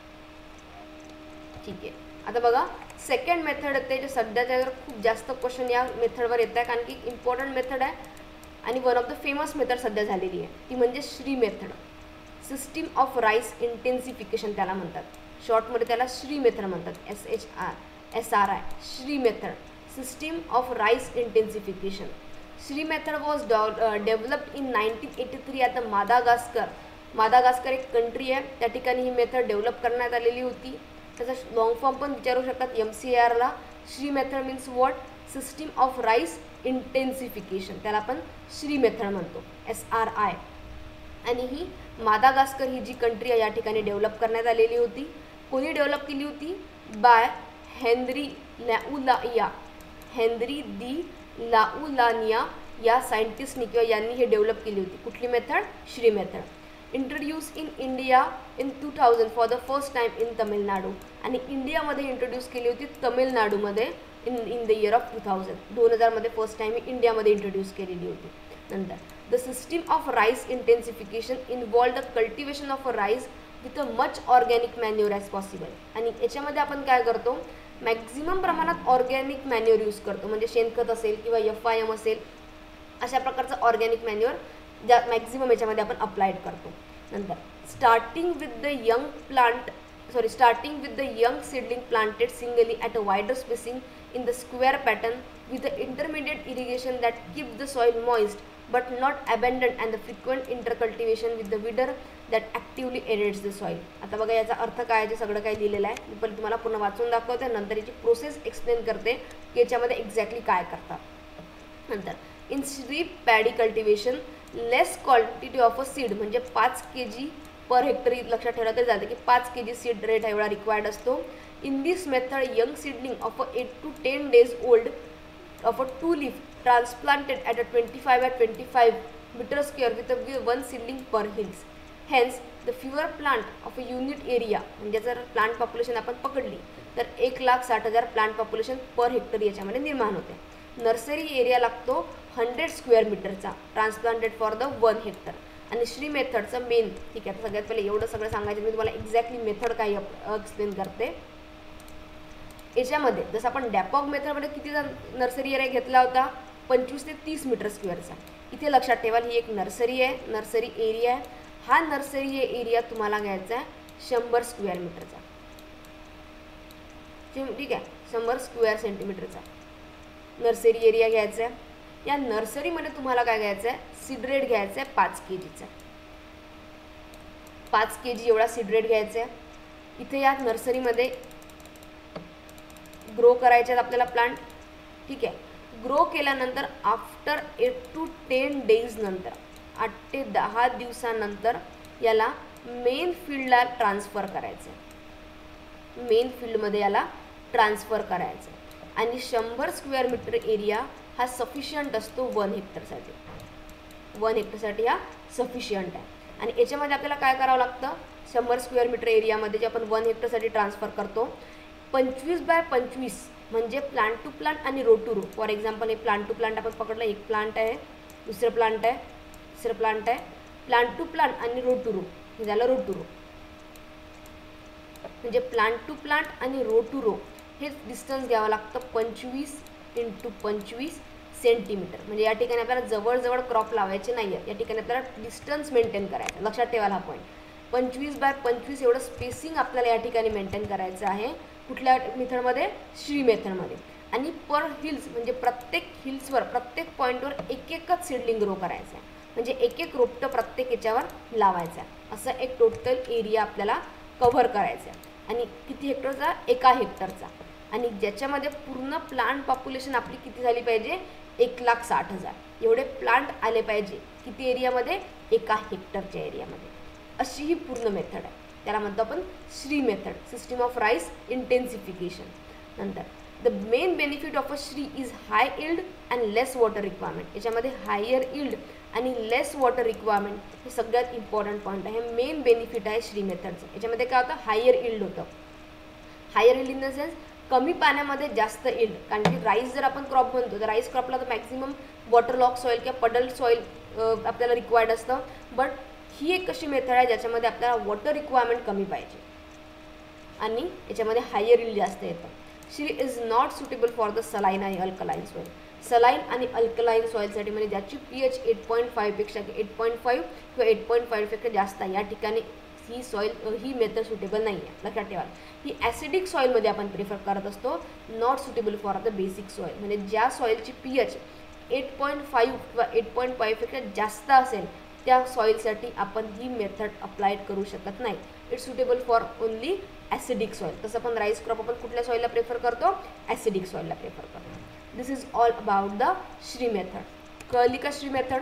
ठीक आहे. आता बघा सेकंड मेथड येते जे सध्याच्या खूप जास्त क्वेश्चन या मेथडवर येत आहे कारण की इम्पॉर्टंट मेथड आहे आणि one of the famous method सध्या झालेली आहे. ती म्हणजे SRI method. System of rice intensification त्याला म्हणतात. शॉर्टमध्ये त्याला श्री मेथड म्हणतात. S H R S R I SRI method. System of rice intensification. SRI method was developed in nineteen eighty three at the Madagascar. Madagascar एक country आहे, त्या ठिकाणी ही method develop करण्यात आलेली होती. त्याचा लॉंग फॉर्म पण विचारू शकतात एम सी ए आरला. SRI method means what? System of rice intensification. त्याला आपण श्री मेथड म्हणतो. S R I. आणि ही मादागास्कर ही जी कंट्री आहे या ठिकाणी डेव्हलप करण्यात आलेली होती. कोणी डेव्हलप केली होती? By Henri Laulanie. Henri de Laulanie या सायंटिस्टनी किंवा यांनी हे डेव्हलप केली होती. कुठली मेथड? SRI method. Introduce in India in two thousand for the first time in Tamil Nadu. आणि इंडियामध्ये इंट्रोड्यूस केली होती तमिळनाडूमध्ये in in the year of two thousand. दोन हजारमध्ये फर्स्ट टाइम इंडियामध्ये इंट्रोड्यूस केलेली होती. नंतर the system of rice intensification involve the cultivation of a rice with a much organic manure as possible. आणि याच्यामध्ये आपण काय करतो? मॅक्झिमम प्रमाणात ऑर्गॅनिक मॅन्युअर यूज करतो. म्हणजे शेणखत असेल किंवा एफ आय एम असेल अशा प्रकारचं ऑर्गॅनिक मॅन्युअर ज्या मॅक्झिमम याच्यामध्ये आपण अप्लाइड करतो. नंतर starting with the young plant sorry starting with the young seedling planted singly at a wider spacing in the square pattern with the intermediate irrigation that keeps the soil moist but not abundant and the frequent intercultivation with the weeder that actively aerates the soil. आता बघा याचा अर्थ काय आहे, जे सगळं काही दिलेलं आहे मी पण तुम्हाला पूर्ण वाचून दाखवते, नंतर याची प्रोसेस एक्सप्लेन करते की याच्यामध्ये एक्झॅक्टली काय करतात. नंतर in strip paddy cultivation less quantity of a seed म्हणजे पाच के जी पर हेक्टरी लक्षात ठेवलं तरी जातं की पाच के जी सीड रेट एवढा रिक्वायर्ड असतो. In this method, young seedling of a eight to ten days old of a two leaf transplanted at a twenty-five at twenty-five meter square with a one seedling per hills. Hence, the fewer plant of a unit area म्हणजे जर plant population आपण पकडली तर एक लाख साठ हजार plant population per hectare याच्यामध्ये निर्माण होते. नर्सरी एरिया लागतो हंड्रेड स्क्वेअर मीटरचा transplanted for the one hectare. आणि श्री मेथडचं मेन ठीक आहे. सगळ्यात पहिले एवढं सगळं सांगायचं मी तुम्हाला एक्झॅक्टली मेथड काय एक्सप्लेन करते. याच्यामध्ये जसं आपण डॅपॉग मेथडमध्ये कितीचा नर्सरी एरिया घेतला होता? पंचवीस ते तीस मीटर स्क्वेअरचा. इथे लक्षात ठेवा ही एक नर्सरी आहे, नर्सरी एरिया आहे. हा नर्सरी एरिया तुम्हाला घ्यायचा आहे शंभर स्क्वेअर मीटरचा. ठीक आहे, शंभर स्क्वेअर सेंटीमीटरचा नर्सरी एरिया घ्यायचा आहे. या नर्सरीमध्ये तुम्हाला काय घ्यायचं आहे? सीड रेट घ्यायचा आहे पाच के जीचा. पाच के जी एवढा सीड रेट घ्यायचा आहे. इथे या नर्सरीमध्ये ग्रो करायचे आहेत आपल्याला प्लांट. ठीक आहे. ग्रो केल्यानंतर after eight to ten days नंतर आठ ते दहा दिवसानंतर याला मेन फील्डला ट्रान्सफर करायचं आहे. मेन फील्डमध्ये याला ट्रान्सफर करायचं आहे. आणि शंभर स्क्वेअर मीटर एरिया हा सफिशियंट असतो वन हेक्टरसाठी. वन हेक्टरसाठी हा सफिशियंट आहे. आणि याच्यामध्ये आपल्याला काय करावं लागतं? शंभर स्क्वेअर मीटर एरियामध्ये जे आपण वन हेक्टरसाठी ट्रान्सफर करतो पंचवीस बाय पंचवीस म्हणजे प्लांट टू प्लांट आणि row to row. For example हे प्लांट टू प्लांट आपण पकडलं, एक प्लांट आहे, दुसरं प्लांट आहे, तिसरं प्लांट आहे. प्लांट टू प्लांट आणि रो टू रो हे झालं रो टू रो. म्हणजे प्लांट टू प्लांट आणि रो टू रो हे डिस्टन्स घ्यावं लागतं पंचवीस इंटू पंचवीस सेंटीमीटर. म्हणजे या ठिकाणी आपल्याला जवळजवळ क्रॉप लावायचे नाही आहे, या ठिकाणी आपल्याला डिस्टन्स मेंटेन करायचं. लक्षात ठेवायला हा पॉईंट. पंचवीस बाय पंचवीस एवढं स्पेसिंग आपल्याला या ठिकाणी मेंटेन करायचं आहे. कुठल्या मेथडमध्ये? श्री मेथडमध्ये. आणि पर हिल्स म्हणजे प्रत्येक हिल्सवर प्रत्येक पॉईंटवर एक एकच सीडलिंग ग्रो करायचं आहे. म्हणजे एक एक रोपटं प्रत्येक याच्यावर लावायचं आहे. असं एक टोटल एरिया आपल्याला कव्हर करायचा आहे. आणि किती हेक्टरचा? एका हेक्टरचा. आणि ज्याच्यामध्ये पूर्ण प्लांट पॉप्युलेशन आपली किती झाली पाहिजे? एक लाख साठ हजार एवढे प्लांट आले पाहिजे. किती एरियामध्ये? एका हेक्टरच्या एरियामध्ये. अशी ही पूर्ण मेथड आहे. त्याला म्हणतो आपण SRI method, system of rice intensification. नंतर the main benefit of a SRI is high yield and less water requirement. याच्यामध्ये हायर इल्ड आणि लेस वॉटर रिक्वायरमेंट हे सगळ्यात इम्पॉर्टंट पॉईंट आहे. हे मेन बेनिफिट आहे श्री मेथडचं. याच्यामध्ये काय होतं? हायर इल्ड होतं. Higher yield in the sense कमी पाण्यामध्ये जास्त इल्ड. कारण की राईस जर आपण क्रॉप म्हणतो तर राईस क्रॉपला तर मॅक्झिमम वॉटर लॉक सॉईल किंवा पडल सॉईल आपल्याला रिक्वायर्ड असतं. बट ही एक कशी मेथड आहे ज्याच्यामध्ये आपल्याला वॉटर रिक्वायरमेंट कमी पाहिजे आणि याच्यामध्ये हायर इल्ड जास्त येतं. SRI is not suitable for the saline आणि अल्कलाईन सॉईल. सलाईन आणि अल्कलाईन सॉईलसाठी म्हणजे ज्याची पी एच एट पॉईंट फाईव्हपेक्षा एट पॉईंट फाईव्ह किंवा एट पॉईंट फाईव्हपेक्षा जास्त आहे, या ठिकाणी ही सॉईल ही मेथड सुटेबल नाही आहे. लक्षात ठेवा. ही ॲसिडिक सॉईलमध्ये आपण प्रिफर करत असतो. Not suitable for the basic soil. म्हणजे ज्या सॉईलची P H eight point five किंवा एट पॉईंट फाईव्हपेक्षा जास्त असेल त्या सॉईलसाठी आपण ही मेथड अप्लाइड करू शकत नाही. It's suitable for only acidic soil. तसं पण राईस क्रॉप आपण कुठल्या सॉईलला प्रेफर करतो? ॲसिडिक सॉईलला प्रेफर करतो. This is all about the SRI method. कळली का श्री मेथड?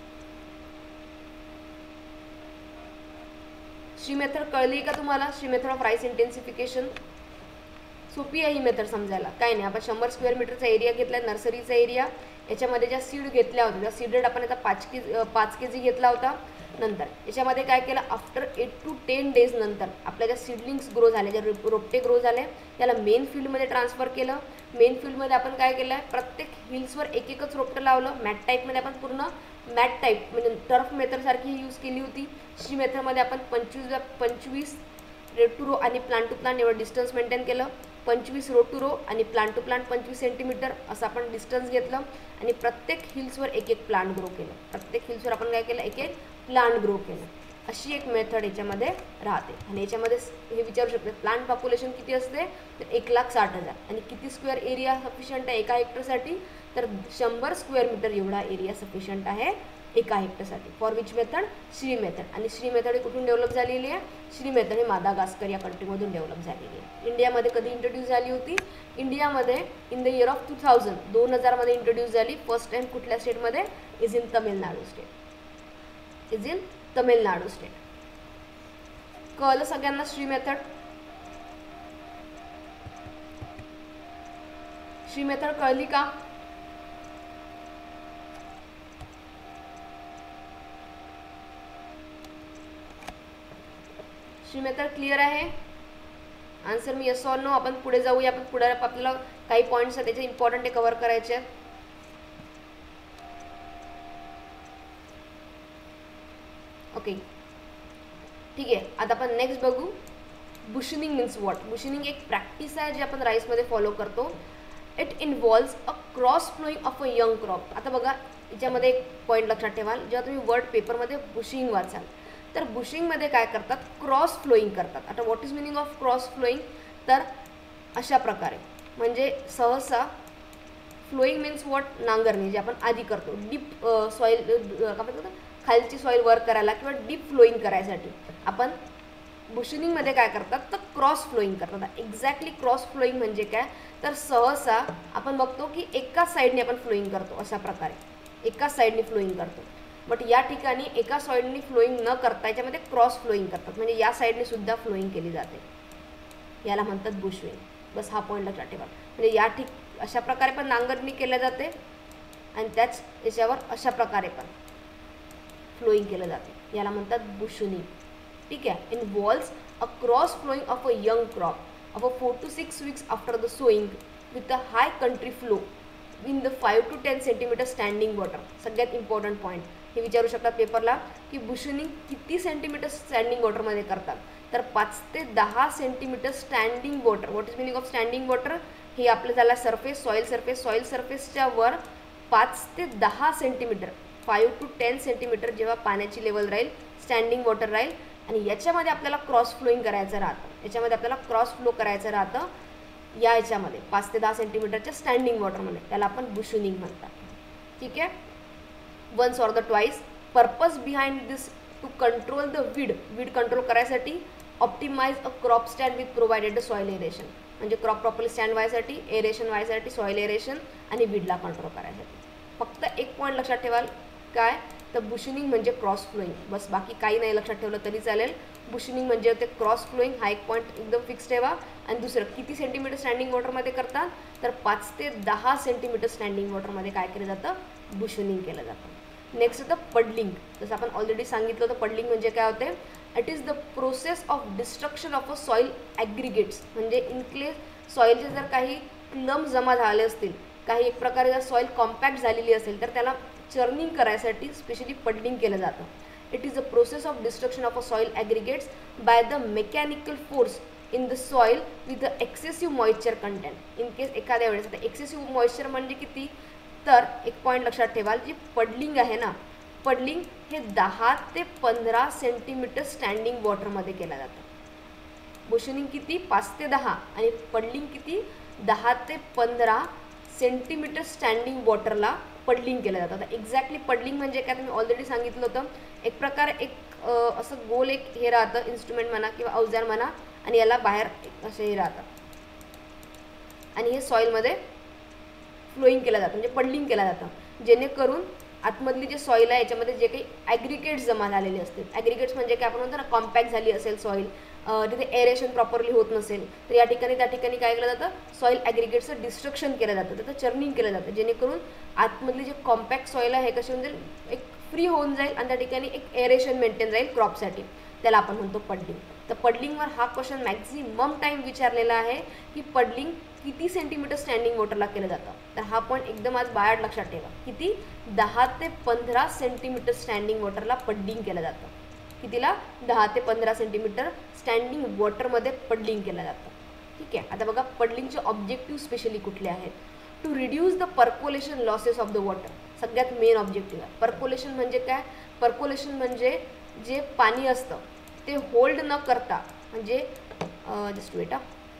श्री मेथड कळली का तुम्हाला? SRI method of rice intensification सोपी आहे ही मेथड समजायला. काय नाही, आपण शंभर स्क्वेअर मीटरचा एरिया घेतला आहे, नर्सरीचा एरिया. याच्यामध्ये ज्या सीड घेतल्या होत्या त्या सीडेड आपण आता पाच के पाच के जी घेतला होता. नंतर याच्यामध्ये काय केलं? After eight to ten days नंतर आपल्या ज्या सीडलिंग्स ग्रो झाल्या, ज्या रोपटे ग्रो झाले, त्याला मेन फील्डमध्ये ट्रान्सफर केलं. मेन फील्डमध्ये आपण काय केलं आहे? प्रत्येक हिल्सवर एक एकच रोपटं लावलं. मॅट टाईपमध्ये आपण पूर्ण मॅट टाईप म्हणजे टर्फ मेथडसारखी ही यूज केली होती. श्री मेथडमध्ये आपण पंचवीस पंचवीस रो टू रो आणि प्लांट टू प्लांट एवढं डिस्टन्स मेंटेन केलं. पंचवीस रो टू रो आणि प्लांट टू प्लांट पंचवीस सेंटीमीटर असं आपण डिस्टन्स घेतलं. आणि प्रत्येक हिल्सवर एक एक प्लांट ग्रो केलं. प्रत्येक हिल्सवर आपण काय केलं? एक एक प्लांट ग्रो केलं. अशी एक मेथड याच्यामध्ये राहते. आणि याच्यामध्ये हे विचारू शकते प्लांट पॉप्युलेशन किती असते? तर एक लाख साठ हजार. आणि किती स्क्वेअर एरिया सफिशियंट आहे एका हेक्टरसाठी? तर शंभर स्क्वेअर मीटर एवढा एरिया सफिशियंट आहे एका हेक्टरसाठी. For which method? SRI method. आणि श्री मेथड कुठून डेव्हलप झालेली आहे? श्री मेथड ही मादागास्कर या कंट्रीमधून डेव्हलप झालेली आहे. इंडियामध्ये कधी इंट्रोड्यूस झाली होती? इंडियामध्ये in the year of two thousand दोन हजारमध्ये इंट्रोड्यूस झाली. फर्स्ट टाइम कुठल्या स्टेटमध्ये? Is in Tamil Nadu state. Is in Tamil Nadu state. कळलं सगळ्यांना श्री मेथड? श्री मेथड कळली का? श्री मेथड क्लिअर आहे? Answer me yes or no. आपण पुढे जाऊया. आपण पुढे आपल्याला काही पॉईंट्स आहेत त्याचे इम्पॉर्टंट आहे कव्हर करायचे आहेत. ओके ठीक आहे. आता आपण नेक्स्ट बघू. बुशनिंग मीन्स वॉट? बुशनिंग एक प्रॅक्टिस आहे जी आपण राईसमध्ये फॉलो करतो. It involves a cross flowing of a young crop. आता बघा याच्यामध्ये एक पॉईंट लक्षात ठेवाल. जेव्हा तुम्ही वर्ड पेपरमध्ये बुशिंग वाचाल तर बुशिंगमध्ये काय करतात? क्रॉस फ्लोईंग करतात. आता what is meaning of cross flowing? तर अशा प्रकारे म्हणजे सहसा फ्लोईंग मीन्स वॉट? नांगरणी जे आपण आधी करतो डीप सॉईल काय म्हणतात खालची सॉईल वर्क करायला किंवा डीप फ्लोईंग करायसाठी आपण बुशनिंगमध्ये काय करतात? तर क्रॉस फ्लोईंग करतात. एक्झॅक्टली क्रॉस फ्लोईंग म्हणजे काय? तर सहसा आपण बघतो की एकाच साईडने आपण फ्लोईंग करतो. अशा प्रकारे एकाच साईडने फ्लोईंग करतो. बट या ठिकाणी एका साईडने फ्लोईंग न करता याच्यामध्ये क्रॉस फ्लोईंग करतात. म्हणजे या साईडने सुद्धा फ्लोईंग केली जाते. याला म्हणतात बुशविंग. बस हा पॉईंट लक्षात ठेवा. म्हणजे या ठिक अशा प्रकारे पण नांगरणी केल्या जाते आणि त्याच याच्यावर अशा प्रकारे पण फ्लोईंग केलं जाते. याला म्हणतात बुशनिंग. ठीक आहे. Involves a cross flowing of a young crop of a four to six weeks after the sowing with a high country flow in the five to ten centimetre standing water. सगळ्यात important point हे विचारू शकतात पेपरला की बुशनिंग किती centimetre standing वॉटरमध्ये करतात, तर पाच ते दहा centimetre standing water. What is meaning of standing water? हे आपलं झालं सरफेस, सॉईल सरफेस. सॉईल सरफेसच्या वर पाच ते दहा centimetre, five to ten centimetre जेव्हा पाण्याची लेवल राहील, स्टँडिंग वॉटर राहील. आणि याच्यामध्ये आपल्याला क्रॉस फ्लोईंग करायचं राहतं, याच्यामध्ये आपल्याला क्रॉस फ्लो करायचं राहतं या ह्याच्यामध्ये पाच ते दहा सेंटीमीटरच्या स्टँडिंग वॉटरमध्ये. त्याला आपण बुशनिंग म्हणतात. ठीक आहे. Once or the twice. Purpose behind this to control the weed. Weed control करायसाठी optimize a crop stand with provided soil aeration. म्हणजे क्रॉप प्रॉपरली स्टँड व्हायसाठी, एरेशन व्हायसाठी, सॉईल एरेशन आणि वीडला कंट्रोल करायसाठी. फक्त एक पॉईंट लक्षात ठेवाल काय, तर बुशनिंग म्हणजे क्रॉस फ्लोईंग. बस बाकी काही नाही लक्षात ठेवलं तरी चालेल. बुशनिंग म्हणजे ते क्रॉस फ्लोईंग, हा एक पॉईंट एकदम फिक्स ठेवा. आणि दुसरं किती सेंटीमीटर स्टँडिंग वॉटरमध्ये करतात, तर पाच ते दहा सेंटीमीटर स्टँडिंग वॉटरमध्ये काय केलं जातं, बुशनिंग केलं जातं. नेक्स्ट होतं पडलिंग. जसं आपण ऑलरेडी सांगितलं होतं पडलिंग म्हणजे काय होते, it is the process of destruction of a soil aggregates. म्हणजे इनकेस सॉईलचे जर काही क्लम जमा झाले असतील, काही एक प्रकारे जर सॉईल कॉम्पॅक्ट झालेली असेल, तर त्याला चर्निंग करायसाठी स्पेशली पडलिंग केलं जातं. It is a process of destruction of a soil aggregates by the mechanical force in the soil with the excessive moisture content. In case एखाद्या वेळेस आता एक्सेसिव्ह मॉइश्चर म्हणजे किती, तर एक पॉईंट लक्षात ठेवाल, जी पडलिंग आहे ना, पडलिंग हे दहा ते पंधरा सेंटीमीटर स्टँडिंग वॉटरमध्ये केलं जातं. बुशनिंग किती, पाच ते दहा, आणि पडलिंग किती, दहा ते पंधरा सेंटीमीटर स्टँडिंग वॉटरला पडलिंग केलं जातं. आता एक्झॅक्टली पडलिंग म्हणजे काय, तुम्ही ऑलरेडी सांगितलं होतं. एक प्रकारे एक असं गोल एक हे राहतं, इन्स्ट्रुमेंट म्हणा किंवा अवजार म्हणा, आणि याला बाहेर असे हे राहतं, आणि हे सॉईलमध्ये फ्लोईंग केलं जातं, म्हणजे पडलिंग केलं जातं, जेणेकरून आतमधली जे सॉईल आहे याच्यामध्ये जे काही ॲग्रिगेट्स जमा झालेले असतील. ॲग्रिगेट्स म्हणजे काय आपण म्हणतो ना, कॉम्पॅक्ट झाली असेल सॉईल, तिथे एरेशन प्रॉपरली होत नसेल, तर या ठिकाणी त्या ठिकाणी काय केलं जातं, सॉईल ॲग्रिगेट्सचं डिस्ट्रक्शन केलं जातं, त्याचं चर्निंग केलं जातं, जेणेकरून आतमधली जे कॉम्पॅक्ट सॉईल आहे हे कसे होऊन जाईल, एक फ्री होऊन जाईल, आणि त्या ठिकाणी एक एरेशन मेंटेन राहील क्रॉपसाठी. त्याला आपण म्हणतो पडलिंग. तर पडलिंगवर हा क्वेश्चन मॅक्झिमम टाईम विचारलेला आहे की पडलिंग किती सेंटीमीटर स्टँडिंग वॉटरला केलं जातं. तर हा पॉईंट एकदम आज बाहेर लक्षात ठेवा, किती, दहा ते पंधरा सेंटीमीटर स्टँडिंग वॉटरला पडलिंग केलं जातं. कितीला, दहा ते पंधरा सेंटीमीटर स्टँडिंग वॉटरमध्ये पडलिंग केलं जातं. ठीक आहे. आता बघा पडलिंगचे ऑब्जेक्टिव्ह स्पेशली कुठले आहेत. To reduce the percolation losses of the water. सगळ्यात मेन ऑब्जेक्टिव्ह आहे. पर्कोलेशन म्हणजे काय, पर्कोलेशन म्हणजे जे पाणी असतं ते होल्ड न करता, म्हणजे जस्ट वेट,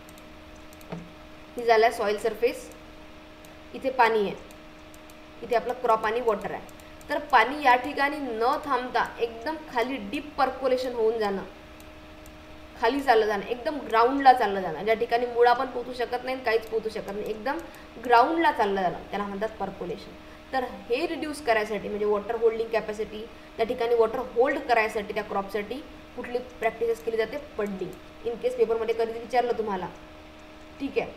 ही झालं आहे सॉईल सरफेस, इथे पाणी आहे, इथे आपलं क्रॉप आणि वॉटर आहे. तर पाणी या ठिकाणी न थांबता एकदम खाली डीप पर्कोलेशन होऊन जाणं, खाली चाललं जाणं, एकदम ग्राउंडला चाललं जाणं, ज्या ठिकाणी मुळा पण पोचू शकत नाही, काहीच पोचू शकत नाही, एकदम ग्राउंडला चाललं जाणं, त्याला म्हणतात पर्कोलेशन. तर हे रिड्यूस करायसाठी, म्हणजे वॉटर होल्डिंग कॅपॅसिटी, त्या ठिकाणी वॉटर होल्ड करायसाठी त्या क्रॉपसाठी कुठली प्रॅक्टिसेस केली जाते, पडलिंग. इन केस पेपरमध्ये कधी विचारलं तुम्हाला. ठीक आहे.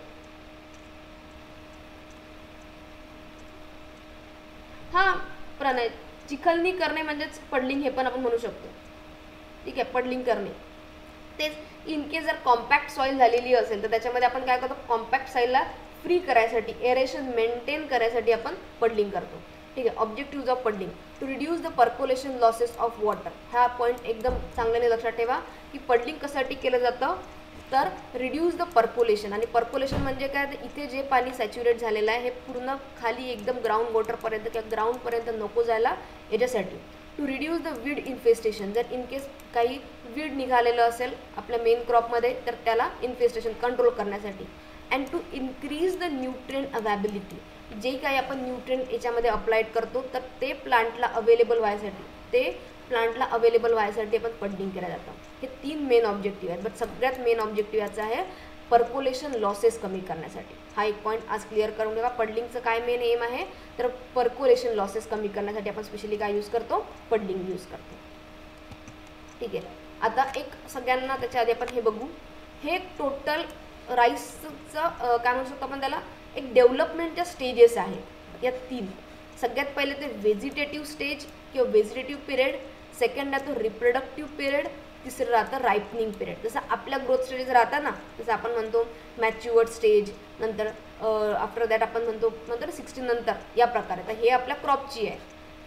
हां प्रणय, चिखलनी करणे म्हणजेच पडलिंग हे पण आपण म्हणू शकतो. ठीक आहे, पडलिंग करणे. तेच इन केस जर कॉम्पॅक्ट सॉईल झालेली असेल तर त्याच्यामध्ये आपण काय करतो, कॉम्पॅक्ट सॉईलला फ्री करायसाठी, एरेशन मेंटेन करायसाठी आपण पडलिंग करतो. ठीक आहे. Objective of puddling, to reduce the percolation losses of water. हा पॉईंट एकदम चांगल्याने लक्षात ठेवा की पडलिंग कशासाठी केलं जातं, तर रिड्यूस द पर्कोलेशन. आणि पर्कोलेशन म्हणजे काय, तर इथे जे पाणी सॅच्युरेट झालेलं आहे हे पूर्ण खाली एकदम ग्राउंड वॉटरपर्यंत किंवा ग्राउंडपर्यंत नको जायला, याच्यासाठी. To reduce the weed infestation. जर इन केस काही वीड निघालेलं असेल आपल्या मेन क्रॉपमध्ये तर त्याला इन्फेस्टेशन कंट्रोल करण्यासाठी. And to increase the nutrient availability. जे काही आपण न्यूट्रिएंट याच्यामध्ये अप्लाइड करतो तर ते प्लांटला अवेलेबल व्हायसाठी, ते प्लांटला अवेलेबल व्हायसाठी आपण पडलिंग केलं जातं. हे तीन मेन ऑब्जेक्टिव्ह आहेत. बट सगळ्यात मेन ऑब्जेक्टिव्ह याचा आहे पर्कोलेशन लॉसेस कमी करण्यासाठी. हा एक पॉईंट आज क्लिअर करून घ्या. पडलिंगचं काय मेन एम आहे, तर पर्कोलेशन लॉसेस कमी करण्यासाठी आपण स्पेशली काय यूज करतो, पडलिंग यूज करतो. ठीक आहे. आता एक सगळ्यांना त्याच्या आधी आपण हे बघू, हे टोटल राईसचं काय म्हणू शकतो आपण त्याला, एक डेव्हलपमेंटच्या स्टेजेस आहेत या तीन. सगळ्यात पहिले ते व्हेजिटेटिव्ह स्टेज किंवा व्हेजिटेटिव्ह पिरियड, सेकंड आहे तो रिप्रोडक्टिव्ह पिरियड, तिसरं राहतं रायपनिंग पिरियड. जसं आपल्या ग्रोथ स्टेजेस राहतात ना, जसं आपण म्हणतो मॅच्युअर्ड स्टेज, नंतर आफ्टर दॅट आपण म्हणतो नंतर सिक्स्टीन नंतर, या प्रकारे. तर हे आपल्या क्रॉपची आहे.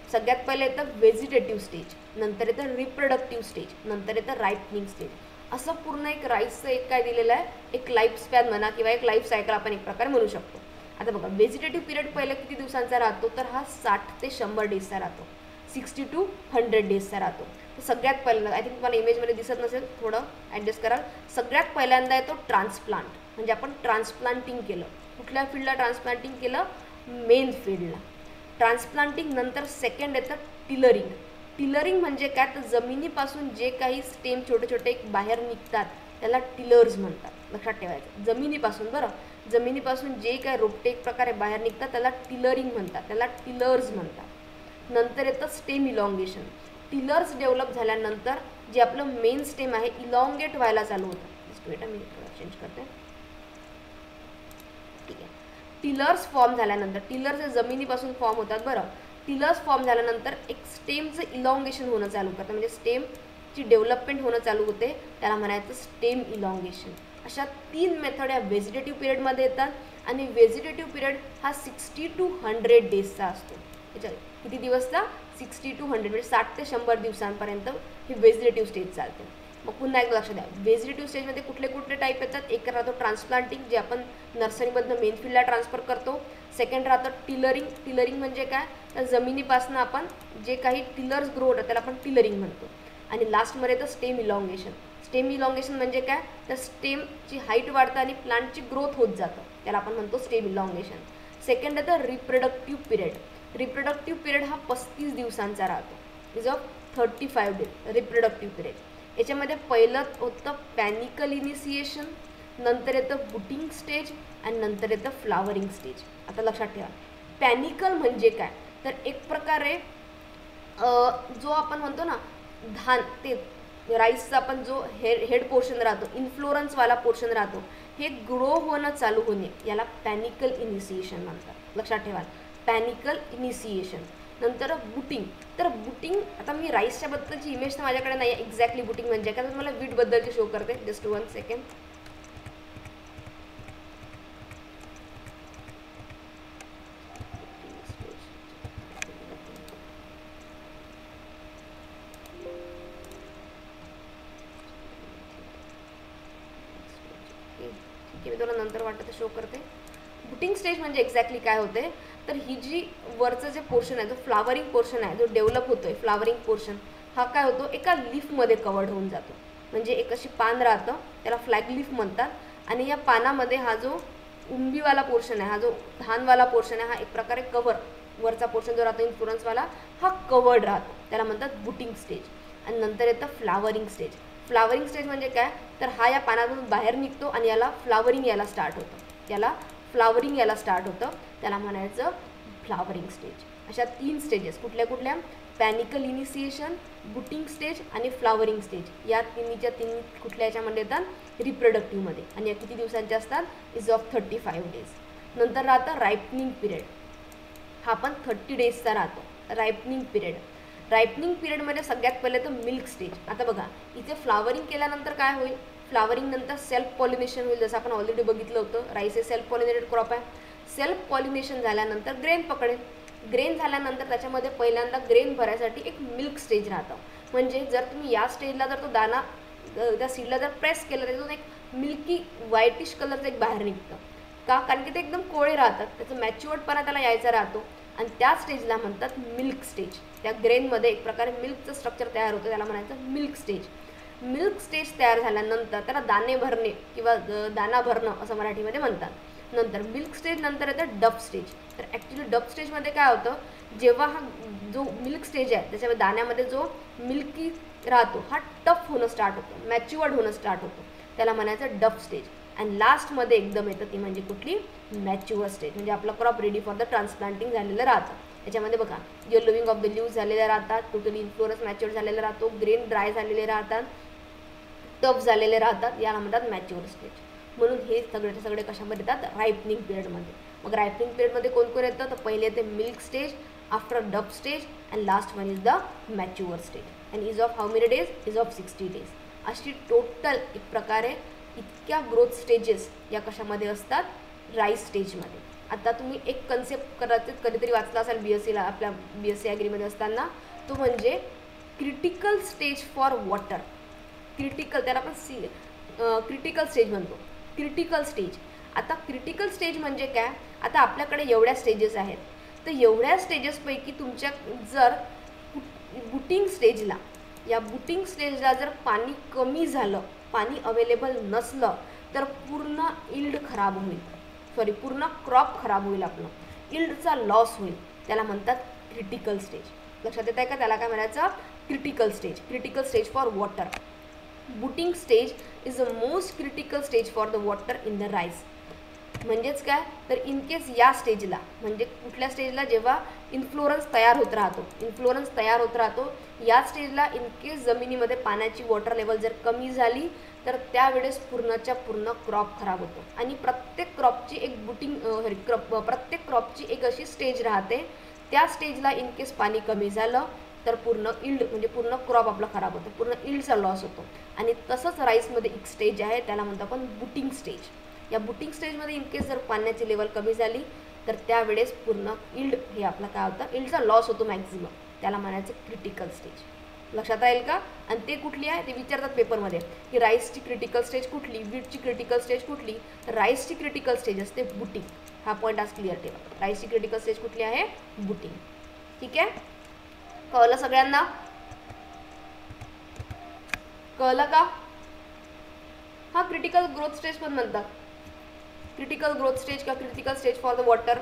सगळ्यात पहिले येतं व्हेजिटेटिव्ह स्टेज, नंतर येतं रिप्रोडक्टिव्ह स्टेज, नंतर येतं रायपनिंग स्टेज. असं पूर्ण एक राईसचं एक काय दिलेलं आहे, एक लाईफ स्पॅन म्हणा किंवा एक लाईफ सायकल आपण एक प्रकारे म्हणू शकतो. आता बघा व्हेजिटेटिव्ह पिरियड पहिलं किती दिवसांचा राहतो, तर हा साठ ते शंभर डेजचा राहतो, सिक्स्टी टू हंड्रेड डेजचा राहतो. तर सगळ्यात पहिल्यांदा आय थिंक तुम्हाला इमेजमध्ये दिसत नसेल, थोडं ॲडजस्ट कराल. सगळ्यात पहिल्यांदा येतो ट्रान्सप्लांट, म्हणजे आपण ट्रान्सप्लांटिंग केलं. कुठल्या फील्डला ट्रान्सप्लांटिंग केलं, मेन फील्डला. ट्रान्सप्लांटिंग नंतर सेकंड येतं टिलरिंग. टिलरिंग म्हणजे काय, तर जमिनीपासून जे काही स्टेम छोटे छोटे बाहेर निघतात त्याला टिलर्स म्हणतात, लक्षात ठेवायचं. जमिनीपासून बरं, जमिनीपासून जे काही रोपटे एक प्रकारे बाहेर निघतात त्याला टिलरिंग म्हणतात, त्याला टिलर्स म्हणतात. नंतर येतं स्टेम इलॉंगेशन. टिलर्स डेव्हलप झाल्यानंतर जे आपलं मेन स्टेम आहे इलॉंगेट व्हायला चालू होतं. जस्ट वेट, मी चेंज करते. ठीक आहे. टिलर्स फॉर्म झाल्यानंतर, टिलर्स हे जमिनीपासून फॉर्म होतात बरं. टिलर्स फॉर्म झाल्यानंतर एक स्टेमचं इलॉंगेशन होणं चालू करतं, म्हणजे स्टेमची डेव्हलपमेंट होणं चालू होते, त्याला म्हणायचं स्टेम इलॉंगेशन. अशा तीन मेथड या व्हेजिटेटिव्ह पिरियडमध्ये येतात. आणि व्हेजिटेटिव्ह पिरियड हा सिक्स्टी टू हंड्रेड डेजचा असतो. त्याच्या किती दिवसचा, सिक्स्टी टू हंड्रेड, म्हणजे साठ ते शंभर दिवसांपर्यंत ही व्हेजिटेटिव्ह स्टेज चालते. मग पुन्हा एकदा लक्ष द्या, व्हेजिटेटिव्ह स्टेजमध्ये कुठले कुठले टाईप येतात. एक राहतो ट्रान्सप्लांटिंग, जे आपण नर्सरीमधनं मेन फील्डला ट्रान्सफर करतो. सेकंड राहतं टिलरिंग. टिलरिंग म्हणजे काय, तर जमिनीपासून आपण जे काही टिलर्स ग्रो होतात त्याला आपण टिलरिंग म्हणतो. आणि लास्टमध्ये येतं स्टेम इलॉंगेशन. स्टेम इलॉंगेशन म्हणजे काय, तर स्टेमची हाईट वाढतं आणि प्लांटची ग्रोथ होत जातं, त्याला आपण म्हणतो स्टेम इलॉंगेशन. सेकंड येतं रिप्रोडक्टिव्ह पिरियड. रिप्रोडक्टिव्ह पिरियड हा पस्तीस दिवसांचा राहतो, is of thirty five days reproductive period. याच्यामध्ये पहिलं होतं पॅनिकल इनिशिएशन, नंतर येतं बुटिंग स्टेज आणि नंतर येतं फ्लावरिंग स्टेज. आता लक्षात ठेवा, पॅनिकल म्हणजे काय, तर एक प्रकारे जो आपण म्हणतो ना धान, ते राईसचा आपण जो हेड हेड पोर्शन राहतो, इन्फ्लोरन्सवाला पोर्शन राहतो, हे ग्रो होणं चालू होणे याला पॅनिकल इनिशिएशन म्हणतात. लक्षात ठेवा, पॅनिकल इनिशिएशन. नंतर बुटिंग. तर बुटिंग, आता मी राईसच्या बद्दलची इमेज तर माझ्याकडे नाही आहे एक्झॅक्टली बुटिंग म्हणजे काय, तर मला वीटबद्दलची शो करते. Just one second. ठीक आहे, मी तुला नंतर वाटतं शो करते. बुटिंग स्टेज म्हणजे एक्झॅक्टली काय होते, तर ही जी वरचं जे पोर्शन आहे, जो फ्लावरिंग पोर्शन आहे, जो डेव्हलप होतोय फ्लावरिंग पोर्शन, हा काय होतो, एका लीफमध्ये कवर्ड होऊन जातो. म्हणजे एक अशी पान राहतं, त्याला फ्लॅग लीफ म्हणतात. आणि या पानामध्ये हा जो उंबीवाला पोर्शन आहे, हा जो धानवाला पोर्शन आहे, हा एक प्रकारे कव्हर, वरचा पोर्शन जो राहतो इन्फ्लोरन्सवाला, हा कवर्ड राहतो, त्याला म्हणतात बुटिंग स्टेज. आणि नंतर येतं फ्लावरिंग स्टेज. फ्लावरिंग स्टेज म्हणजे काय, तर हा या पानातून बाहेर निघतो आणि याला फ्लावरिंग यायला स्टार्ट होतं, याला फ्लावरिंग यायला स्टार्ट होतं, त्याला म्हणायचं फ्लावरिंग स्टेज. अशा तीन स्टेजेस कुठल्या कुठल्या, पॅनिकल इनिशिएशन, बुटिंग स्टेज आणि फ्लावरिंग स्टेज. या तिन्हीच्या तीन कुठल्या याच्यामध्ये येतात, रिप्रोडक्टिव्हमध्ये. आणि या किती दिवसांच्या असतात, is of thirty five days. नंतर राहतं रायपनिंग पिरियड, हा पण थर्टी डेजचा राहतो रायपनिंग पिरियड. रायपनिंग पिरियडमध्ये सगळ्यात पहिले तर मिल्क स्टेज. आता बघा इथे फ्लावरिंग केल्यानंतर काय होईल, फ्लावरिंग नंतर सेल्फ पॉलिनेशन होईल, जसं आपण ऑलरेडी बघितलं होतं. राईस हे सेल्फ पॉलिनेटेड क्रॉप आहे. सेल्फ पॉलिनेशन झाल्यानंतर ग्रेन पकडेल. ग्रेन झाल्यानंतर त्याच्यामध्ये पहिल्यांदा ग्रेन भरायसाठी एक मिल्क स्टेज राहतं. म्हणजे जर तुम्ही या स्टेजला जर तो दाना त्या सीडला जर प्रेस केलं, त्याच्यातून एक मिल्की व्हाईटिश कलरचं एक बाहेर निघतं. का, कारण की ते एकदम कोळे राहतात, त्याचं मॅच्युअर्डपणा त्याला यायचा राहतो. आणि त्या स्टेजला म्हणतात मिल्क स्टेज. त्या ग्रेनमध्ये एक प्रकारे मिल्कचं स्ट्रक्चर तयार होतं, त्याला म्हणायचं मिल्क स्टेज. मिल्क स्टेज तयार झाल्यानंतर त्याला दाणे भरणे किंवा दाना भरणं असं मराठीमध्ये म्हणतात. नंतर मिल्क स्टेज नंतर येतं डब स्टेज. तर ॲक्च्युली डब स्टेजमध्ये काय होतं, जेव्हा हा जो मिल्क स्टेज आहे त्याच्यामध्ये दाण्यामध्ये जो मिल्की राहतो हा टफ होणं स्टार्ट होतं, मॅच्युअर्ड होणं स्टार्ट होतं, त्याला म्हणायचं डब स्टेज. आणि लास्टमध्ये एकदम येतं ती म्हणजे कुठली, मॅच्युअर स्टेज. म्हणजे आपला crop ready for the transplanting झालेलं राहतं. त्याच्यामध्ये बघा येलोविंग ऑफ द लीव्ज झालेल्या राहतात, टोटली इन्फ्लोरन्स मॅच्युअर झालेला राहतो, ग्रेन ड्राय झालेले राहतात, टफ झालेले राहतात, याला म्हणतात मॅच्युअर स्टेज. म्हणून हे सगळे सगळे कशामध्ये येतात, रायपनिंग पिरियडमध्ये. मग रायपनिंग पिरियडमध्ये कोण कोण येतं, तर पहिले येते milk stage, after dough stage and last one is the mature stage. And is of how many days, is of sixty days. अशी टोटल एक प्रकारे इतक्या ग्रोथ स्टेजेस या कशामध्ये असतात, राईस स्टेजमध्ये. आता तुम्ही एक कन्सेप्ट कदाचित कधीतरी वाचला असाल बी एस सीला, आपल्या बी एस सी ॲग्रीमध्ये असताना, तो म्हणजे critical stage for water. Critical, त्याला आपण सी क्रिटिकल स्टेज म्हणतो. Critical stage. आता क्रिटिकल स्टेज म्हणजे काय, आता आपल्याकडे एवढ्या स्टेजेस आहेत, तर एवढ्या स्टेजेसपैकी तुमच्या जर बुटिंग स्टेजला, या बुटिंग स्टेजला जर पाणी कमी झालं, पाणी अवेलेबल नसलं, तर पूर्ण इल्ड खराब होईल. सॉरी पूर्ण क्रॉप खराब होईल, आपलं इल्डचा लॉस होईल. त्याला म्हणतात क्रिटिकल स्टेज. लक्षात येत आहे का, त्याला काय म्हणायचं, critical stage. Critical stage for water. Booting stage is the most critical stage for the water in the rice. म्हणजेच काय, तर इन केस या स्टेजला, म्हणजे कुठल्या स्टेजला, जेव्हा इन्फ्लोरन्स तयार होत राहतो, इन्फ्लोरन्स तयार होत राहतो या स्टेजला इन केस जमिनीमध्ये पाण्याची वॉटर लेवल जर कमी झाली, तर त्यावेळेस पूर्णच्या पूर्ण क्रॉप खराब होतो. आणि प्रत्येक क्रॉपची एक बुटिंग सॉरी क्रॉप प्रत्येक क्रॉपची एक अशी स्टेज राहते, त्या स्टेजला इन केस पाणी कमी झालं तर पूर्ण इल्ड म्हणजे पूर्ण क्रॉप आपला खराब होतो, पूर्ण इल्डचा लॉस होतो. आणि तसंच राईसमध्ये एक स्टेज आहे, त्याला म्हणतो आपण बुटिंग स्टेज. या बुटिंग स्टेजमध्ये इन केस जर पाण्याची लेवल कमी झाली, तर त्यावेळेस पूर्ण इल्ड हे आपला काय होतं, इल्डचा लॉस होतो मॅक्झिमम. त्याला म्हणायचं क्रिटिकल स्टेज. लक्षात राहील का. आणि ते कुठली आहे ते विचारतात पेपरमध्ये, की राईसची क्रिटिकल स्टेज कुठली, वीटची क्रिटिकल स्टेज कुठली. तर राईसची क्रिटिकल स्टेज असते बुटिंग. हा पॉईंट आज क्लिअर ठेवा. राईसची क्रिटिकल स्टेज कुठली आहे, बुटिंग. ठीक आहे, कळलं सगळ्यांना, कळलं का. हा क्रिटिकल ग्रोथ स्टेज पण म्हणतात. क्रिटिकल ग्रोथ स्टेज का critical stage for the water.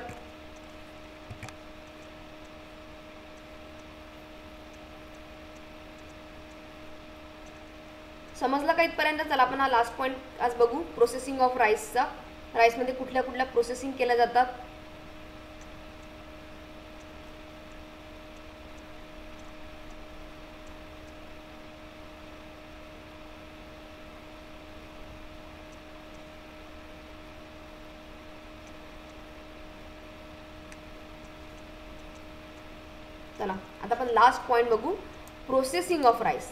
समजलं का इथपर्यंत. चला आपण हा लास्ट पॉईंट आज बघू, प्रोसेसिंग ऑफ राईसचा. राईसमध्ये कुठल्या कुठल्या प्रोसेसिंग केल्या जातात. चला आता आपण लास्ट पॉईंट बघू, processing of rice.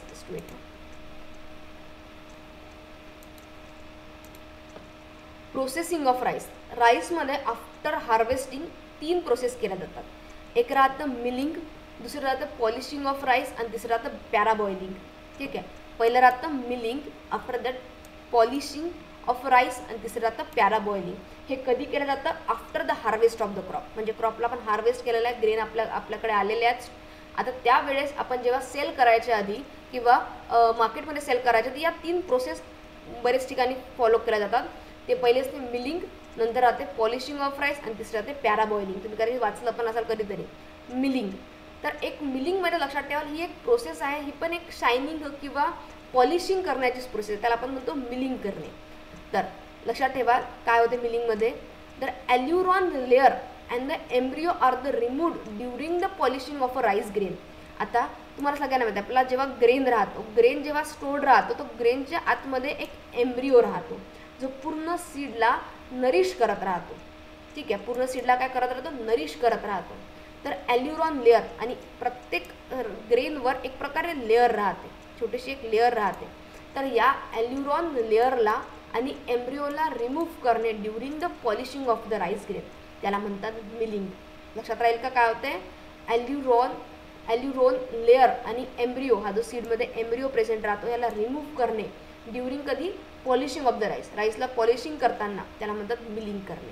Processing of rice. राईसमध्ये आफ्टर हार्वेस्टिंग तीन प्रोसेस केल्या जातात. एक राहतं मिलिंग, दुसरं राहतं पॉलिशिंग ऑफ राईस आणि तिसरं राहतं पॅराबॉइलिंग. ठीक आहे, पहिलं राहतं milling, after that polishing of rice आणि तिसरं राहतं पॅराबॉइलिंग. हे कधी केलं जातं, after the harvest of the crop. म्हणजे क्रॉपला आपण हार्वेस्ट केलेला आहे, ग्रेन आपल्या आपल्याकडे आलेले आहेत. आता त्यावेळेस आपण जेव्हा सेल करायच्या आधी किंवा मार्केटमध्ये सेल करायच्या आधी या तीन प्रोसेस बरेच ठिकाणी फॉलो केल्या जातात. ते पहिलेच ते मिलिंग, नंतर राहते पॉलिशिंग ऑफ राईस आणि तिसरं राहते पॅराबॉइलिंग. तुम्ही कधी वाचलं पण असाल कधीतरी मिलिंग. तर एक मिलिंगमध्ये लक्षात ठेवा, ही एक प्रोसेस आहे, ही पण एक शायनिंग किंवा पॉलिशिंग करण्याचीच प्रोसेस, त्याला आपण म्हणतो मिलिंग करणे. तर लक्षात ठेवा काय होते मिलिंगमध्ये, तर aleurone layer and the embryo are the removed during the polishing of a rice grain. आता तुम्हाला सगळ्यांना माहिती आहे, आपला जेव्हा ग्रेन राहतो, ग्रेन जेव्हा स्टोर्ड राहतो, तो ग्रेनच्या आतमध्ये एक एम्ब्रिओ राहतो, जो पूर्ण सीडला नरिश करत राहतो. ठीक आहे, पूर्ण सीडला काय करत राहतो, नरिश करत राहतो. तर ॲल्युरॉन लेअर, आणि प्रत्येक ग्रेनवर एक प्रकारे लेअर राहते, छोटीशी एक लेअर राहते. तर या ॲल्युरॉन लेअरला आणि एम्ब्रिओला रिमूव्ह करणे during the polishing of the rice grain, त्याला म्हणतात मिलिंग. लक्षात राहील का काय होते, ॲल्युरॉन ॲल्युरोन लेअर आणि एम्ब्रिओ, हा जो सीडमध्ये एम्ब्रिओ प्रेझेंट राहतो, याला रिमूव्ह करणे ड्युरिंग कधी, पॉलिशिंग ऑफ द राईस. राईसला पॉलिशिंग करताना त्याला म्हणतात मिलिंग करणे.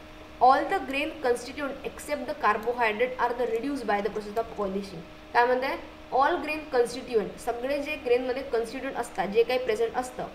All the grain constituent except the carbohydrate are the reduce by the process of polishing. काय म्हणते, ऑल ग्रेन कन्स्टिट्यूएंट, सगळे जे ग्रेनमध्ये कन्स्टिट्यूएंट असतात, जे काही प्रेझेंट असतं,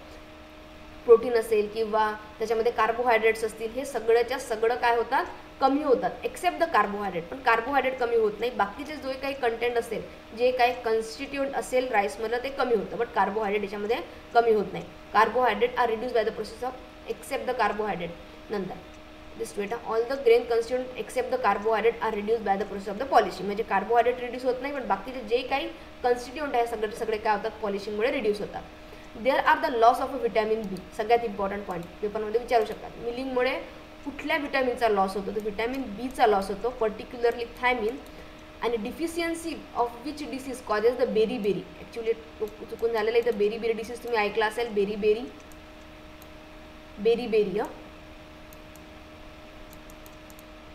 प्रोटीन असेल किंवा त्याच्यामध्ये कार्बोहायड्रेट्स असतील, हे सगळ्याच्या सगळं काय होतात, कमी होतात, एक्सेप्ट द कार्बोहायड्रेट. पण कार्बोहायड्रेट कमी होत नाही, बाकीचे जो काही कंटेंट असेल, जे काही कन्स्टिट्यूएंट असेल राईसमधलं, ते कमी होतं, बट कार्बोहायड्रेट याच्यामध्ये कमी होत नाही. Carbohydrate are reduce by the process of except the carbohydrate. नंतर दिस वेटा all the grain constituent except the carbohydrate are reduce by the process of the polishing. म्हणजे कार्बोहायड्रेट रिड्यूस होत नाही, पण बाकीचे जे काही कन्स्टिट्यूएंट आहे सगळे सगळे काय होतात, पॉलिशिंगमुळे रिड्यूस होतात. There are the loss of a vitamin B. सगळ्यात इम्पॉर्टंट पॉईंट पेपरमध्ये विचारू शकतात, मिलिंगमुळे कुठल्या व्हिटॅमिनचा लॉस होतो, तर व्हिटॅमिन बीचा लॉस होतो, पर्टिक्युलरली थायमिन. आणि deficiency of which disease causes the beri beri. Actually चुकून झालेलं आहे, तर बेरी बेरी डिसीज तुम्ही ऐकला असेल, बेरी बेरी बेरी बेरी हं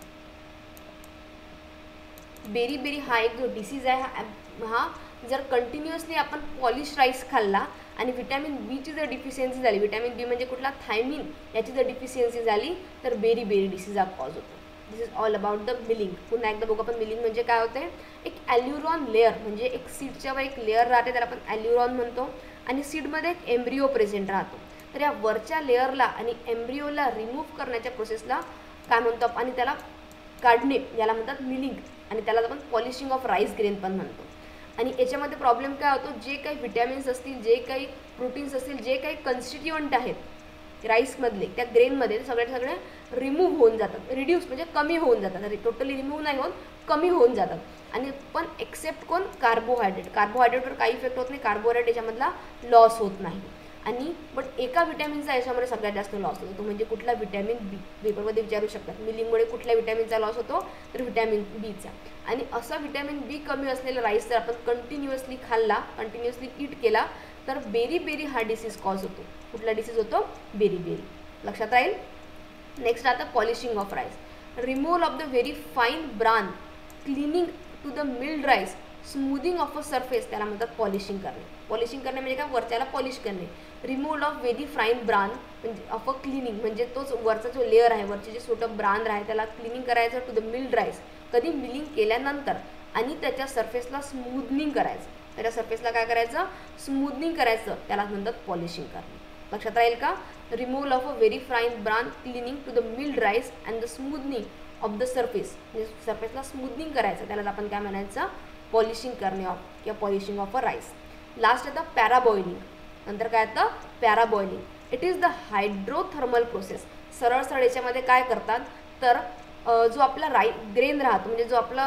बेरी बेरी हा एक जो डिसीज आहे हा हा जर कंटिन्युअसली आपण पॉलिश राईस खाल्ला आणि विटॅमिन बीची जर डिफिशियन्सी झाली, विटॅमिन बी म्हणजे कुठला थायमिन, याची जर डिफिशियन्सी झाली तर बेरी बेरी डिसीज हा कॉज होतो. This is all about the milling. पुन्हा एकदा बघू आपण मिलिंग म्हणजे काय होते. एक ॲल्युरॉन लेअर म्हणजे एक सीडच्या वर एक लेअर राहते, त्याला आपण ॲल्युरॉन म्हणतो, आणि सीडमध्ये एक एम्ब्रिओ प्रेझेंट राहतो. तर या वरच्या लेअरला आणि एम्ब्रिओला रिमूव्ह करण्याच्या प्रोसेसला काय म्हणतो आणि त्याला काढणे याला म्हणतात मिलिंग, आणि त्याला आपण पॉलिशिंग ऑफ राईस ग्रेन पण म्हणतो. आणि याच्यामध्ये प्रॉब्लेम काय होतो, जे काही विटॅमिन्स असतील, जे काही प्रोटीन्स असतील, जे काही कन्स्टिट्युएंट आहेत राईसमधले त्या ग्रेनमध्ये सगळे सगळे रिमूव्ह होऊन जातात, रिड्यूस म्हणजे कमी होऊन जातात. टोटली रिमूव्ह नाही होत, कमी होऊन जातात. आणि पण एक्सेप्ट कोण, कार्बोहायड्रेट. कार्बोहायड्रेटवर काही इफेक्ट होत नाही, कार्बोहायड्रेट याच्यामधला लॉस होत नाही. आणि पण एका विटॅमिनचा याच्यामध्ये सगळ्यात जास्त लॉस होतो, म्हणजे कुठला विटॅमिन बी. पेपरमध्ये विचारू शकतात मिलिंगमुळे कुठल्या विटॅमिनचा लॉस होतो, तर विटॅमिन बीचा. आणि असा विटॅमिन बी कमी असलेला राईस जर आपण कंटिन्युअसली खाल्ला, कंटिन्युअसली ईट केला, तर बेरी बेरी हा डिसीज कॉज होतो. कुठला डिसीज होतो, बेरी बेरी. लक्षात राहील. नेक्स्ट आता polishing of rice. Removal of the very fine bran, cleaning to the milled rice, smoothing of a surface, त्याला म्हणतात पॉलिशिंग करणे. पॉलिशिंग करणे म्हणजे काय, वरच्याला पॉलिश करणे. Removal of very fine bran म्हणजे ऑफ अ क्लिनिंग म्हणजे तोच वरचा जो लेअर आहे, वरचे जे छोटं ब्रान आहे त्याला क्लिनिंग करायचं टू द मिल्ड राईस. कधी मिलिंग केल्यानंतर. आणि त्याच्या सरफेसला स्मूदनिंग करायचं. त्याच्या सरफेसला काय करायचं, स्मूदनिंग करायचं, त्याला म्हणतात पॉलिशिंग करणे. लक्षात राहील का. Removal of a very fine bran, cleaning to the milled rice and the smoothening of the surface, म्हणजे सरफेसला स्मूदनिंग करायचं, त्याला आपण काय म्हणायचं, पॉलिशिंग करणे ऑफ किंवा polishing of a rice. Last येतं पॅराबॉइलिंग. नंतर काय येतं, parboiling. It is the hydrothermal process. सरळ सरळ याच्यामध्ये काय करतात, तर जो आपला राई ग्रेन राहतो, म्हणजे जो आपला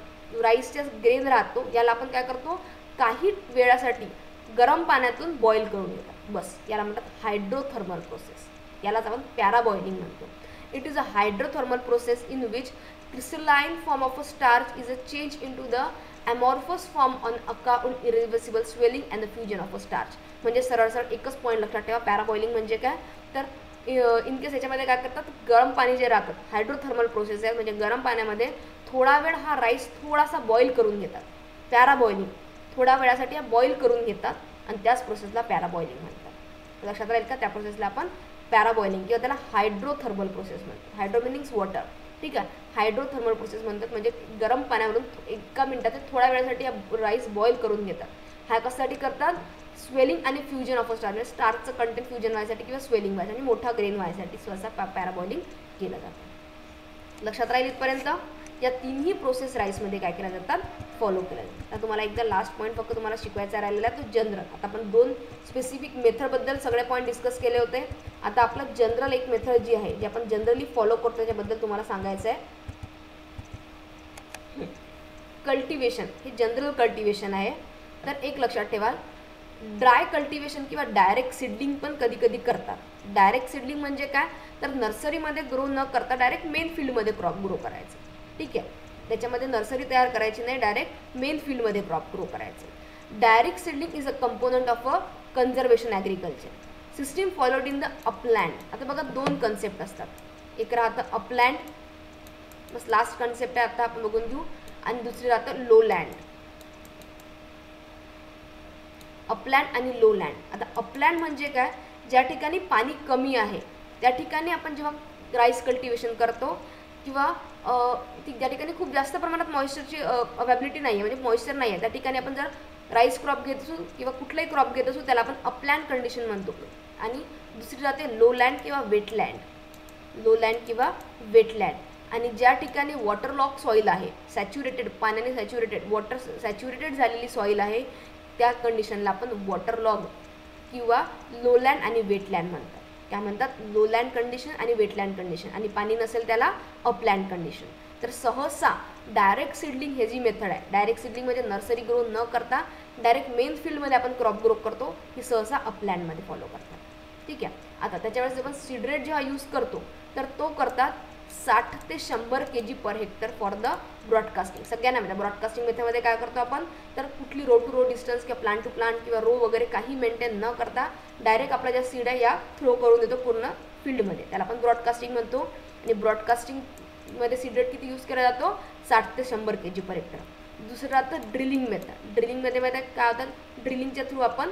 राईसचा ग्रेन राहतो, याला आपण काय करतो, काही वेळासाठी गरम पाण्यातून बॉईल करून घेतात, बस. याला म्हणतात हायड्रोथर्मल प्रोसेस. यालाच आपण पॅराबॉइलिंग म्हणतो. It is a hydrothermal process in which crystalline form of a starch is a change into the amorphous form on account irreversible swelling and the fusion of a starch. म्हणजे सरळ सरळ एकच point लक्षात ठेवा. पॅराबॉइलिंग म्हणजे काय, तर इन केस याच्यामध्ये काय करतात, गरम पाणी जे राहतं, हायड्रोथर्मल प्रोसेस आहे, म्हणजे गरम पाण्यामध्ये थोडा वेळ हा राईस थोडासा बॉईल करून घेतात. पॅराबॉइलिंग, थोड्या वेळासाठी हा बॉईल करून घेतात आणि त्याच प्रोसेसला पॅराबॉइलिंग म्हणतात. लक्षात राहील का. त्या प्रोसेसला आपण पॅराबॉइलिंग किंवा त्याला हायड्रोथर्मल प्रोसेस म्हणतो. हायड्रो मिनिंग्स वॉटर, ठीक आहे. हायड्रोथर्मल प्रोसेस म्हणतात, म्हणजे गरम पाण्यावरून एका मिनिटात थोड्या वेळासाठी हा राईस बॉईल करून घेतात. हा कशासाठी करतात, स्वेलिंग आणि फ्युजन ऑफ अ स्टार्च, म्हणजे स्टार्चचं कंटेंट फ्युजन व्हायसाठी किंवा स्वेलिंग व्हायसाठी, मोठा ग्रेन व्हायसाठी स्वतः पॅराबॉइलिंग केलं जातं. लक्षात राहील इथपर्यंत. या तिन्ही प्रोसेस राईसमध्ये काय केल्या जातात, फॉलो केल्या जातात. आता तुम्हाला एकदा लास्ट पॉईंट फक्त तुम्हाला शिकवायचा राहिलेला आहे, तो जनरल. आता आपण दोन स्पेसिफिक मेथडबद्दल सगळे पॉईंट डिस्कस केले होते. आता आपलं जनरल एक मेथड जी आहे, जी आपण जनरली फॉलो करतो, त्याच्याबद्दल तुम्हाला सांगायचं आहे. कल्टिवेशन, हे जनरल कल्टिवेशन आहे. तर एक लक्षात ठेवा, ड्राय कल्टिवेशन किंवा डायरेक्ट सीडलिंग पण कधी कधी करतात. डायरेक्ट सीडलिंग म्हणजे काय, तर नर्सरीमध्ये ग्रो न करता डायरेक्ट मेन फील्डमध्ये क्रॉप ग्रो करायचं, ठीक आहे. त्याच्यामध्ये नर्सरी तयार करायची नाही, डायरेक्ट मेन फील्डमध्ये क्रॉप ग्रो करायचं. Direct seedling is a component of a conservation agriculture system followed in the upland. आता बघा दोन कन्सेप्ट असतात, एक राहतं अपलँड, बस लास्ट कन्सेप्ट आहे आता आपण बघून घेऊ, आणि दुसरी राहतं लो लँड. अपलँड आणि लो लँड. आता अपलँड म्हणजे काय, ज्या ठिकाणी पाणी कमी आहे त्या ठिकाणी आपण जेव्हा राईस कल्टिवेशन करतो, किंवा ज्या ठिकाणी खूप जास्त प्रमाणात मॉइश्चरची अवेबिलिटी नाही आहे, म्हणजे मॉइश्चर नाही आहे, त्या ठिकाणी आपण जर राईस क्रॉप घेत असू किंवा कुठलाही क्रॉप घेत असू, त्याला आपण अपलँड कंडिशन म्हणतो. आणि दुसरी राहते लो लँड किंवा वेटलँड. लो लँड किंवा वेटलँड. आणि ज्या ठिकाणी वॉटर लॉक सॉईल आहे, सॅच्युरेटेड, पाण्याने सॅच्युरेटेड, वॉटर सॅच्युरेटेड झालेली सॉईल आहे, त्या कंडिशनला आपण वॉटर लॉग किंवा लोलँड आणि वेटलँड म्हणतात. काय म्हणतात, लोलँड कंडिशन आणि वेटलँड कंडिशन. आणि पाणी नसेल त्याला अपलँड कंडिशन. तर सहसा डायरेक्ट सीडलिंग हे जी मेथड आहे, डायरेक्ट सीडलिंग म्हणजे नर्सरी ग्रो न करता डायरेक्ट मेन फील्डमध्ये आपण क्रॉप ग्रो करतो, ही सहसा अपलँडमध्ये फॉलो करतात, ठीक आहे. आता त्याच्यावेळेस आपण सीड रेट जेव्हा यूज करतो, तर तो करतात साठ ते शंभर K G per hectare for the broadcasting. सगळ्यांना माहिती आहे ब्रॉडकास्टिंग मेथडमध्ये काय करतो आपण, तर कुठली रो टू रो डिस्टन्स किंवा प्लांट टू प्लांट किंवा रो वगैरे काही मेंटेन न करता डायरेक्ट आपला ज्या सीड आहे या थ्रो करून देतो पूर्ण फील्डमध्ये, त्याला आपण ब्रॉडकास्टिंग म्हणतो. आणि ब्रॉडकास्टिंग मध्ये सीड रेट किती यूज केला जातो, साठ ते शंभर के जी पर हेक्टर. दुसरं राहतं ड्रिलिंग मेथड. ड्रिलिंगमध्ये माहिती आहे काय होतं, ड्रिलिंगच्या थ्रू आपण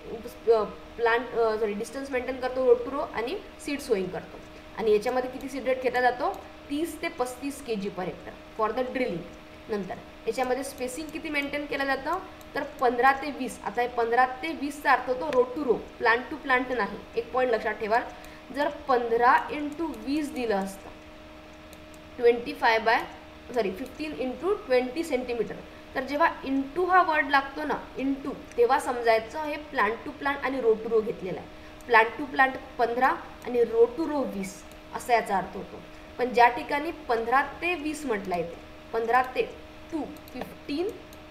प्लांट सॉरी डिस्टन्स मेंटेन करतो रो टू रो आणि सीड सोईंग करतो. आणि याच्यामध्ये किती सीड रेट घेतला जातो, तीस ते पस्तीस K G per hectare for the drilling. नंतर याच्यामध्ये स्पेसिंग किती मेंटेन केलं जातं, तर पंधरा ते वीस. आता हे पंधरा ते वीसचा अर्थ होतो row to row, plant to plant नाही. एक पॉईंट लक्षात ठेवा, जर पंधरा इंटू वीस दिलं असतं, twenty five by sorry fifteen into twenty centimetre, तर जेव्हा इंटू हा वर्ड लागतो ना, इंटू, तेव्हा समजायचं हे प्लांट टू प्लांट आणि रो टू रो घेतलेला आहे. प्लांट टू प्लांट पंधरा आणि रो टू रो वीस असा याचा अर्थ होतो. पण ज्या ठिकाणी पंधरा ते वीस म्हटलं आहे ते पंधरा ते टू फिफ्टीन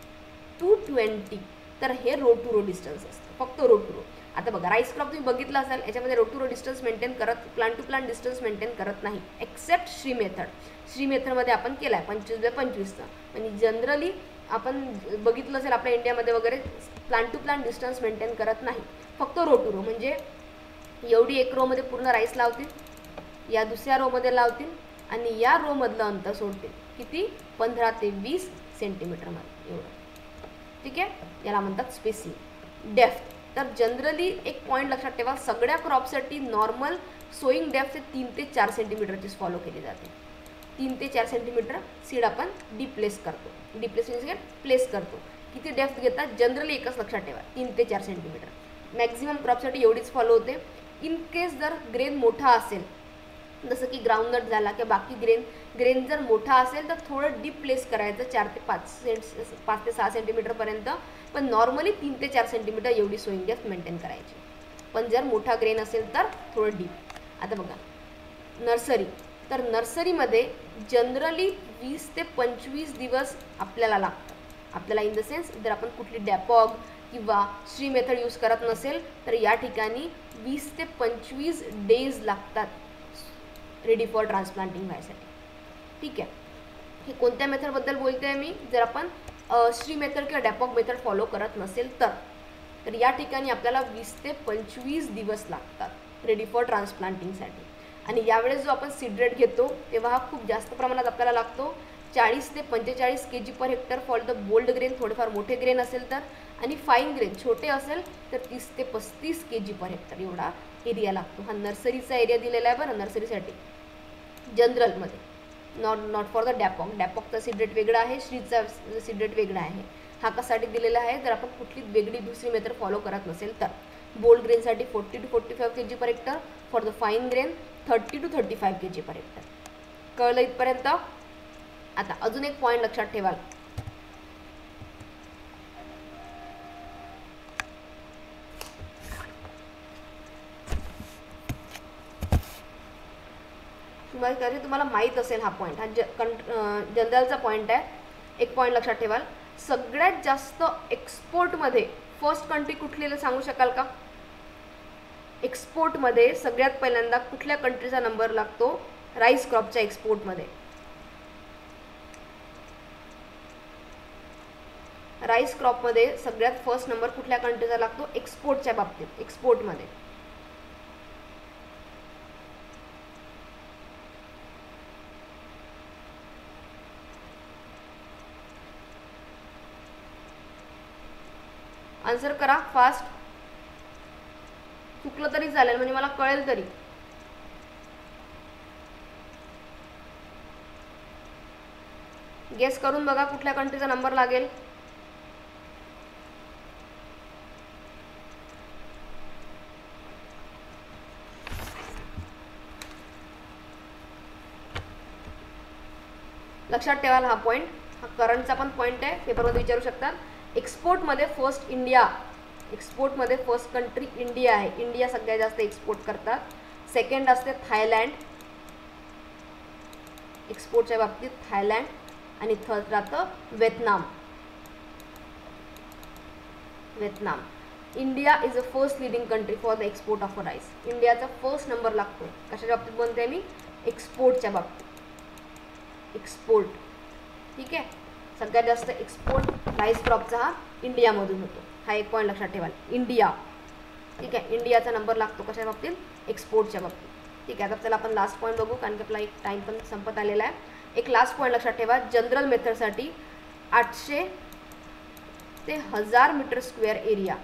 टू ट्वेंटी, तर हे रो टू रो डिस्टन्स असतं, फक्त रो टू रो. आता बघा राईस क्रॉप तुम्ही बघितलं असाल, याच्यामध्ये row to row distance maintain करत, plant to plant distance maintain करत नाही, एक्सेप्ट श्री मेथड. श्री मेथडमध्ये आपण केला आहे पंचवीस बाय पंचवीसचा. म्हणजे जनरली आपण बघितलं असेल आपल्या इंडियामध्ये वगैरे plant to plant distance maintain करत नाही, फक्त रो टू रो. म्हणजे एवढी एक रोमध्ये पूर्ण राईस लावतील, या दुसऱ्या रोमध्ये लावतील आणि या रोमधलं अंतर सोडतील किती, पंधरा ते वीस सेंटीमीटरमध्ये एवढं. ठीक आहे, याला म्हणतात स्पेसिंग. डेफ्थ, तर जनरली एक पॉईंट लक्षात ठेवा, सगळ्या क्रॉपसाठी नॉर्मल सोईंग डेफ्थ तीन ते चार सेंटीमीटरचीच फॉलो केली जाते. तीन ते चार सेंटीमीटर सीड आपण डिप्लेस करतो. डिप्लेस म्हणजे प्लेस करतो. किती डेफ्थ घेतात, जनरली एकच लक्षात ठेवा, तीन ते चार सेंटीमीटर. मॅक्झिमम क्रॉपसाठी एवढीच फॉलो होते. इन केस जर ग्रेन मोठा असेल, जसं की ग्राउंडनट झाला किंवा बाकी ग्रेन ग्रेन जर मोठा असेल तर थोडं डीप प्लेस करायचं, चार ते पाच सेंट पाच ते सहा सेंटीमीटरपर्यंत. पण नॉर्मली तीन ते चार सेंटीमीटर एवढी सोईंग डेफ्थ मेंटेन करायची. पण जर मोठा ग्रेन असेल तर थोडं डीप. आता बघा नर्सरी, तर नर्सरीमध्ये जनरली वीस ते पंचवीस दिवस आपल्याला लागतात. आपल्याला इन द सेन्स जर आपण कुठली डॅपॉग किंवा श्री मेथड यूज करत नसेल तर या ठिकाणी वीस ते पंचवीस डेज लागतात रेडी फॉर ट्रान्सप्लांटिंग व्हायसाठी. ठीक आहे, हे कोणत्या मेथडबद्दल बोलते आहे मी, जर आपण श्री मेथड किंवा डॅपॉग मेथड फॉलो करत नसेल तर तर या ठिकाणी आपल्याला वीस ते पंचवीस दिवस लागतात रेडी फॉर ट्रान्सप्लांटिंगसाठी. आणि यावेळेस जो आपण सीड रेट घेतो तेव्हा हा खूप जास्त प्रमाणात आपल्याला लागतो, चाळीस ते पंचेचाळीस K G per hectare for the bold grain, थोडेफार मोठे ग्रेन असेल तर, आणि फाईन ग्रेन छोटे असेल तर तीस ते पस्तीस के जी पर हेक्टर एवढा एरिया लागतो. हा नर्सरीचा एरिया दिलेला आहे बरं नर्सरीसाठी जनरलमध्ये, not not for the dapog. डॅपॉगचा सीड रेट वेगळा आहे, श्रीचा सीड रेट वेगळा आहे. हा कशासाठी दिलेला आहे, जर आपण कुठली वेगळी दुसरी मेथड फॉलो करत नसेल तर. बोल्ड ग्रेनसाठी forty to forty five K G per hectare, for the fine grain thirty to thirty five K G per hectare. कळलं इथपर्यंत. आता अजून एक पॉईंट लक्षात ठेवाल, तुम्हाला तुम्हाला माहीत असेल हा पॉईंट, हा जनरलचा पॉईंट आहे. एक पॉईंट लक्षात ठेवाल, सगळ्यात जास्त एक्सपोर्टमध्ये फर्स्ट कंट्री कुठली सांगू शकाल का? एक्सपोर्टमध्ये सगळ्यात पहिल्यांदा कुठल्या कंट्रीचा नंबर लागतो राईस क्रॉपच्या एक्सपोर्टमध्ये? राईस क्रॉपमध्ये सगळ्यात फर्स्ट नंबर कुठल्या कंट्रीचा लागतो एक्सपोर्टच्या बाबतीत? एक्सपोर्टमध्ये आन्सर करा फास्ट. चुकलं तरी चालेल, म्हणजे मला कळेल तरी. गेस करून बघा कुठल्या कंट्रीचा नंबर लागेल. लक्षात ठेवाल हा पॉईंट, हा करंटचा पण पॉईंट आहे, पेपरमध्ये विचारू शकतात. एक्सपोर्टमध्ये फर्स्ट इंडिया, एक्सपोर्टमध्ये फर्स्ट कंट्री इंडिया आहे. इंडिया सगळ्यात जास्त एक्सपोर्ट करतात. सेकंड असते थायलँड एक्सपोर्टच्या बाबतीत, थायलँड. आणि थर्ड राहतं Vietnam. Vietnam. India is a first leading country for the export of rice. इंडियाचा फर्स्ट नंबर लागतो कशाच्या बाबतीत बोलते मी? एक्सपोर्टच्या बाबतीत. एक्सपोर्ट. ठीक आहे, सगळ्यात जास्त एक्सपोर्ट राईस क्रॉपचा हा इंडियामधून होतो. हा एक पॉईंट लक्षात ठेवाल, इंडिया. ठीक आहे, इंडियाचा नंबर लागतो कशा बाबतीत? एक्सपोर्टच्या बाबतीत. ठीक आहे, आता चला आपण लास्ट पॉईंट बघू, कारण की आपला एक टाईम पण संपत आलेला आहे. एक लास्ट पॉईंट लक्षात ठेवा, जनरल मेथडसाठी आठशे ते हजार मीटर स्क्वेअर एरिया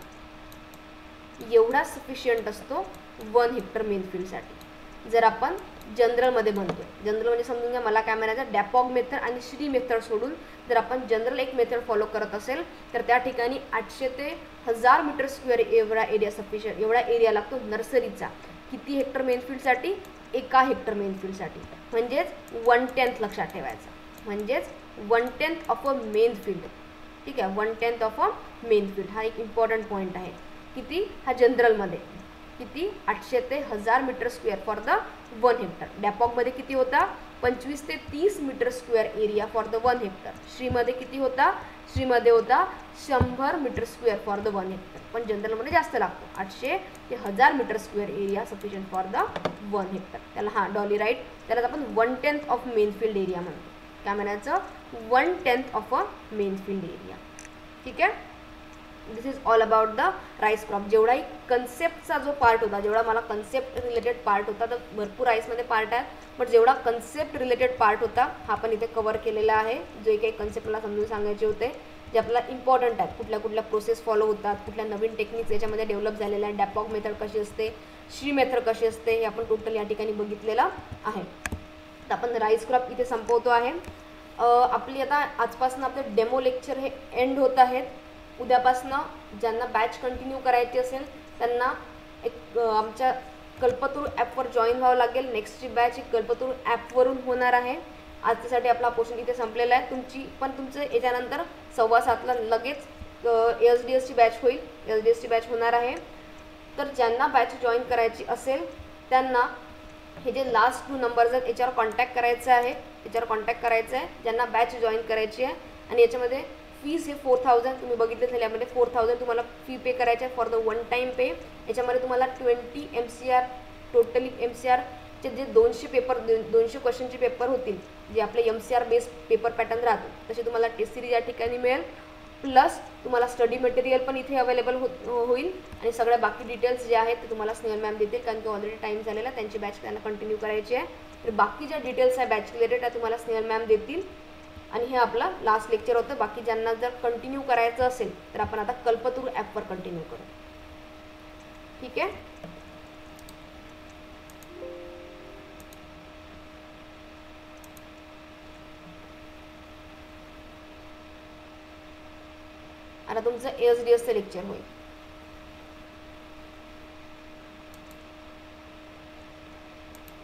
एवढा सफिशियंट असतो वन हेक्टर मेन फील्डसाठी, जर आपण जनरलमध्ये बनतोय. जनरल म्हणजे समजून घ्या, मला काय म्हणायचं, डॅपॉग मेथड आणि श्री मेथड सोडून जर आपण जनरल एक मेथड फॉलो करत असेल तर त्या ठिकाणी आठशे ते हजार मीटर स्क्वेअर एवढा एरिया सफिशियंट एवढा एरिया लागतो नर्सरीचा. किती हेक्टर मेन फील्डसाठी? एका हेक्टर मेन फील्डसाठी, म्हणजेच वन टेन्थ लक्षात ठेवायचं, म्हणजेच one tenth of a main field. ठीक आहे, one tenth of a main field हा एक इम्पॉर्टंट पॉईंट आहे. किती? हा जनरलमध्ये किती? आठशे ते हजार metre square for the one hectare. डॅपॉगमध्ये किती होता? पंचवीस ते तीस metre square area for the one hectare. श्रीमध्ये किती होता? श्रीमध्ये होता शंभर metre square for the one hectare, पण जनरलमध्ये जास्त लागतो, आठशे ते हजार metre square area sufficient for the one hectare. त्याला हां डॉली राईट, त्यालाच आपण one tenth of main field area म्हणतो. काय म्हणायचं? One tenth of a main field area. ठीक आहे, this is all about the rice crop. जेवढाही कन्सेप्टचा जो पार्ट होता, जेवढा मला कन्सेप्ट रिलेटेड पार्ट होता, तर भरपूर राईसमध्ये पार्ट आहे, बट जेवढा कन्सेप्ट रिलेटेड पार्ट होता हा पण इथे कवर केलेला आहे. जे काही कन्सेप्ट मला समजून सांगायचे होते, जे आपल्याला इम्पॉर्टंट आहेत, कुठल्या कुठल्या प्रोसेस फॉलो होतात, कुठल्या नवीन टेक्निक्स याच्यामध्ये डेव्हलप झालेल्या आहेत, डॅपॉग मेथड कशी असते, श्री मेथड कशी असते, हे आपण टोटल या ठिकाणी बघितलेलं आहे. तर आपण राईस क्रॉप इथे संपवतो आहे. आपली आता आजपासून आपले डेमो लेक्चर हे एंड होत आहेत. उद्यापासनं ज्यांना बॅच कंटिन्यू करायची असेल त्यांना एक आमच्या कल्पतरू ॲपवर जॉईन व्हावं लागेल. नेक्स्टची बॅच ही कल्पतरू ॲपवरून होणार आहे. आजच्यासाठी आपला पोर्शन इथे संपलेला आहे. तुमची पण तुमचं याच्यानंतर सव्वा सातला लगेच एस डी एसची बॅच होईल, एस डी एसची बॅच होणार आहे. तर ज्यांना बॅच जॉईन करायची असेल त्यांना हे जे लास्ट टू नंबर्स आहेत याच्यावर कॉन्टॅक्ट करायचं आहे, याच्यावर कॉन्टॅक्ट करायचं आहे ज्यांना बॅच जॉईन करायची आहे. आणि याच्यामध्ये फीस हे फोर थाउजंड तुम्ही बघितले झाले, यामध्ये फोर थाउजंड तुम्हाला फी पे करायचे आहे for the one time pay. याच्यामध्ये तुम्हाला twenty M C R totally M C आरचे जे दोनशे पेपर दोनशे क्वेश्चनचे पेपर होतील, जे आपले M C R based paper pattern राहतो, तसे तुम्हाला टेस्ट सिरीज या ठिकाणी मिळेल. प्लस तुम्हाला स्टडी मटेरियल पण इथे अवेलेबल हो होईल आणि सगळ्या बाकी डिटेल्स जे आहेत ते तुम्हाला स्नेहल मॅम देतील, कारण की ऑलरेडी टाईम झालेला, त्यांची बॅच त्यांना कंटिन्यू करायची आहे. तर बाकी ज्या डिटेल्स आहे बॅच रिलेटेड त्या तुम्हाला स्नेहल मॅम देतील. आणि हे आपलं लास्ट लेक्चर होतं. बाकी ज्यांना जर कंटिन्यू करायचं असेल तर आपण आता कल्पतरू ॲपवर कंटिन्यू करू. ठीक आहे, आता तुमचं एस डी एसचं लेक्चर होईल.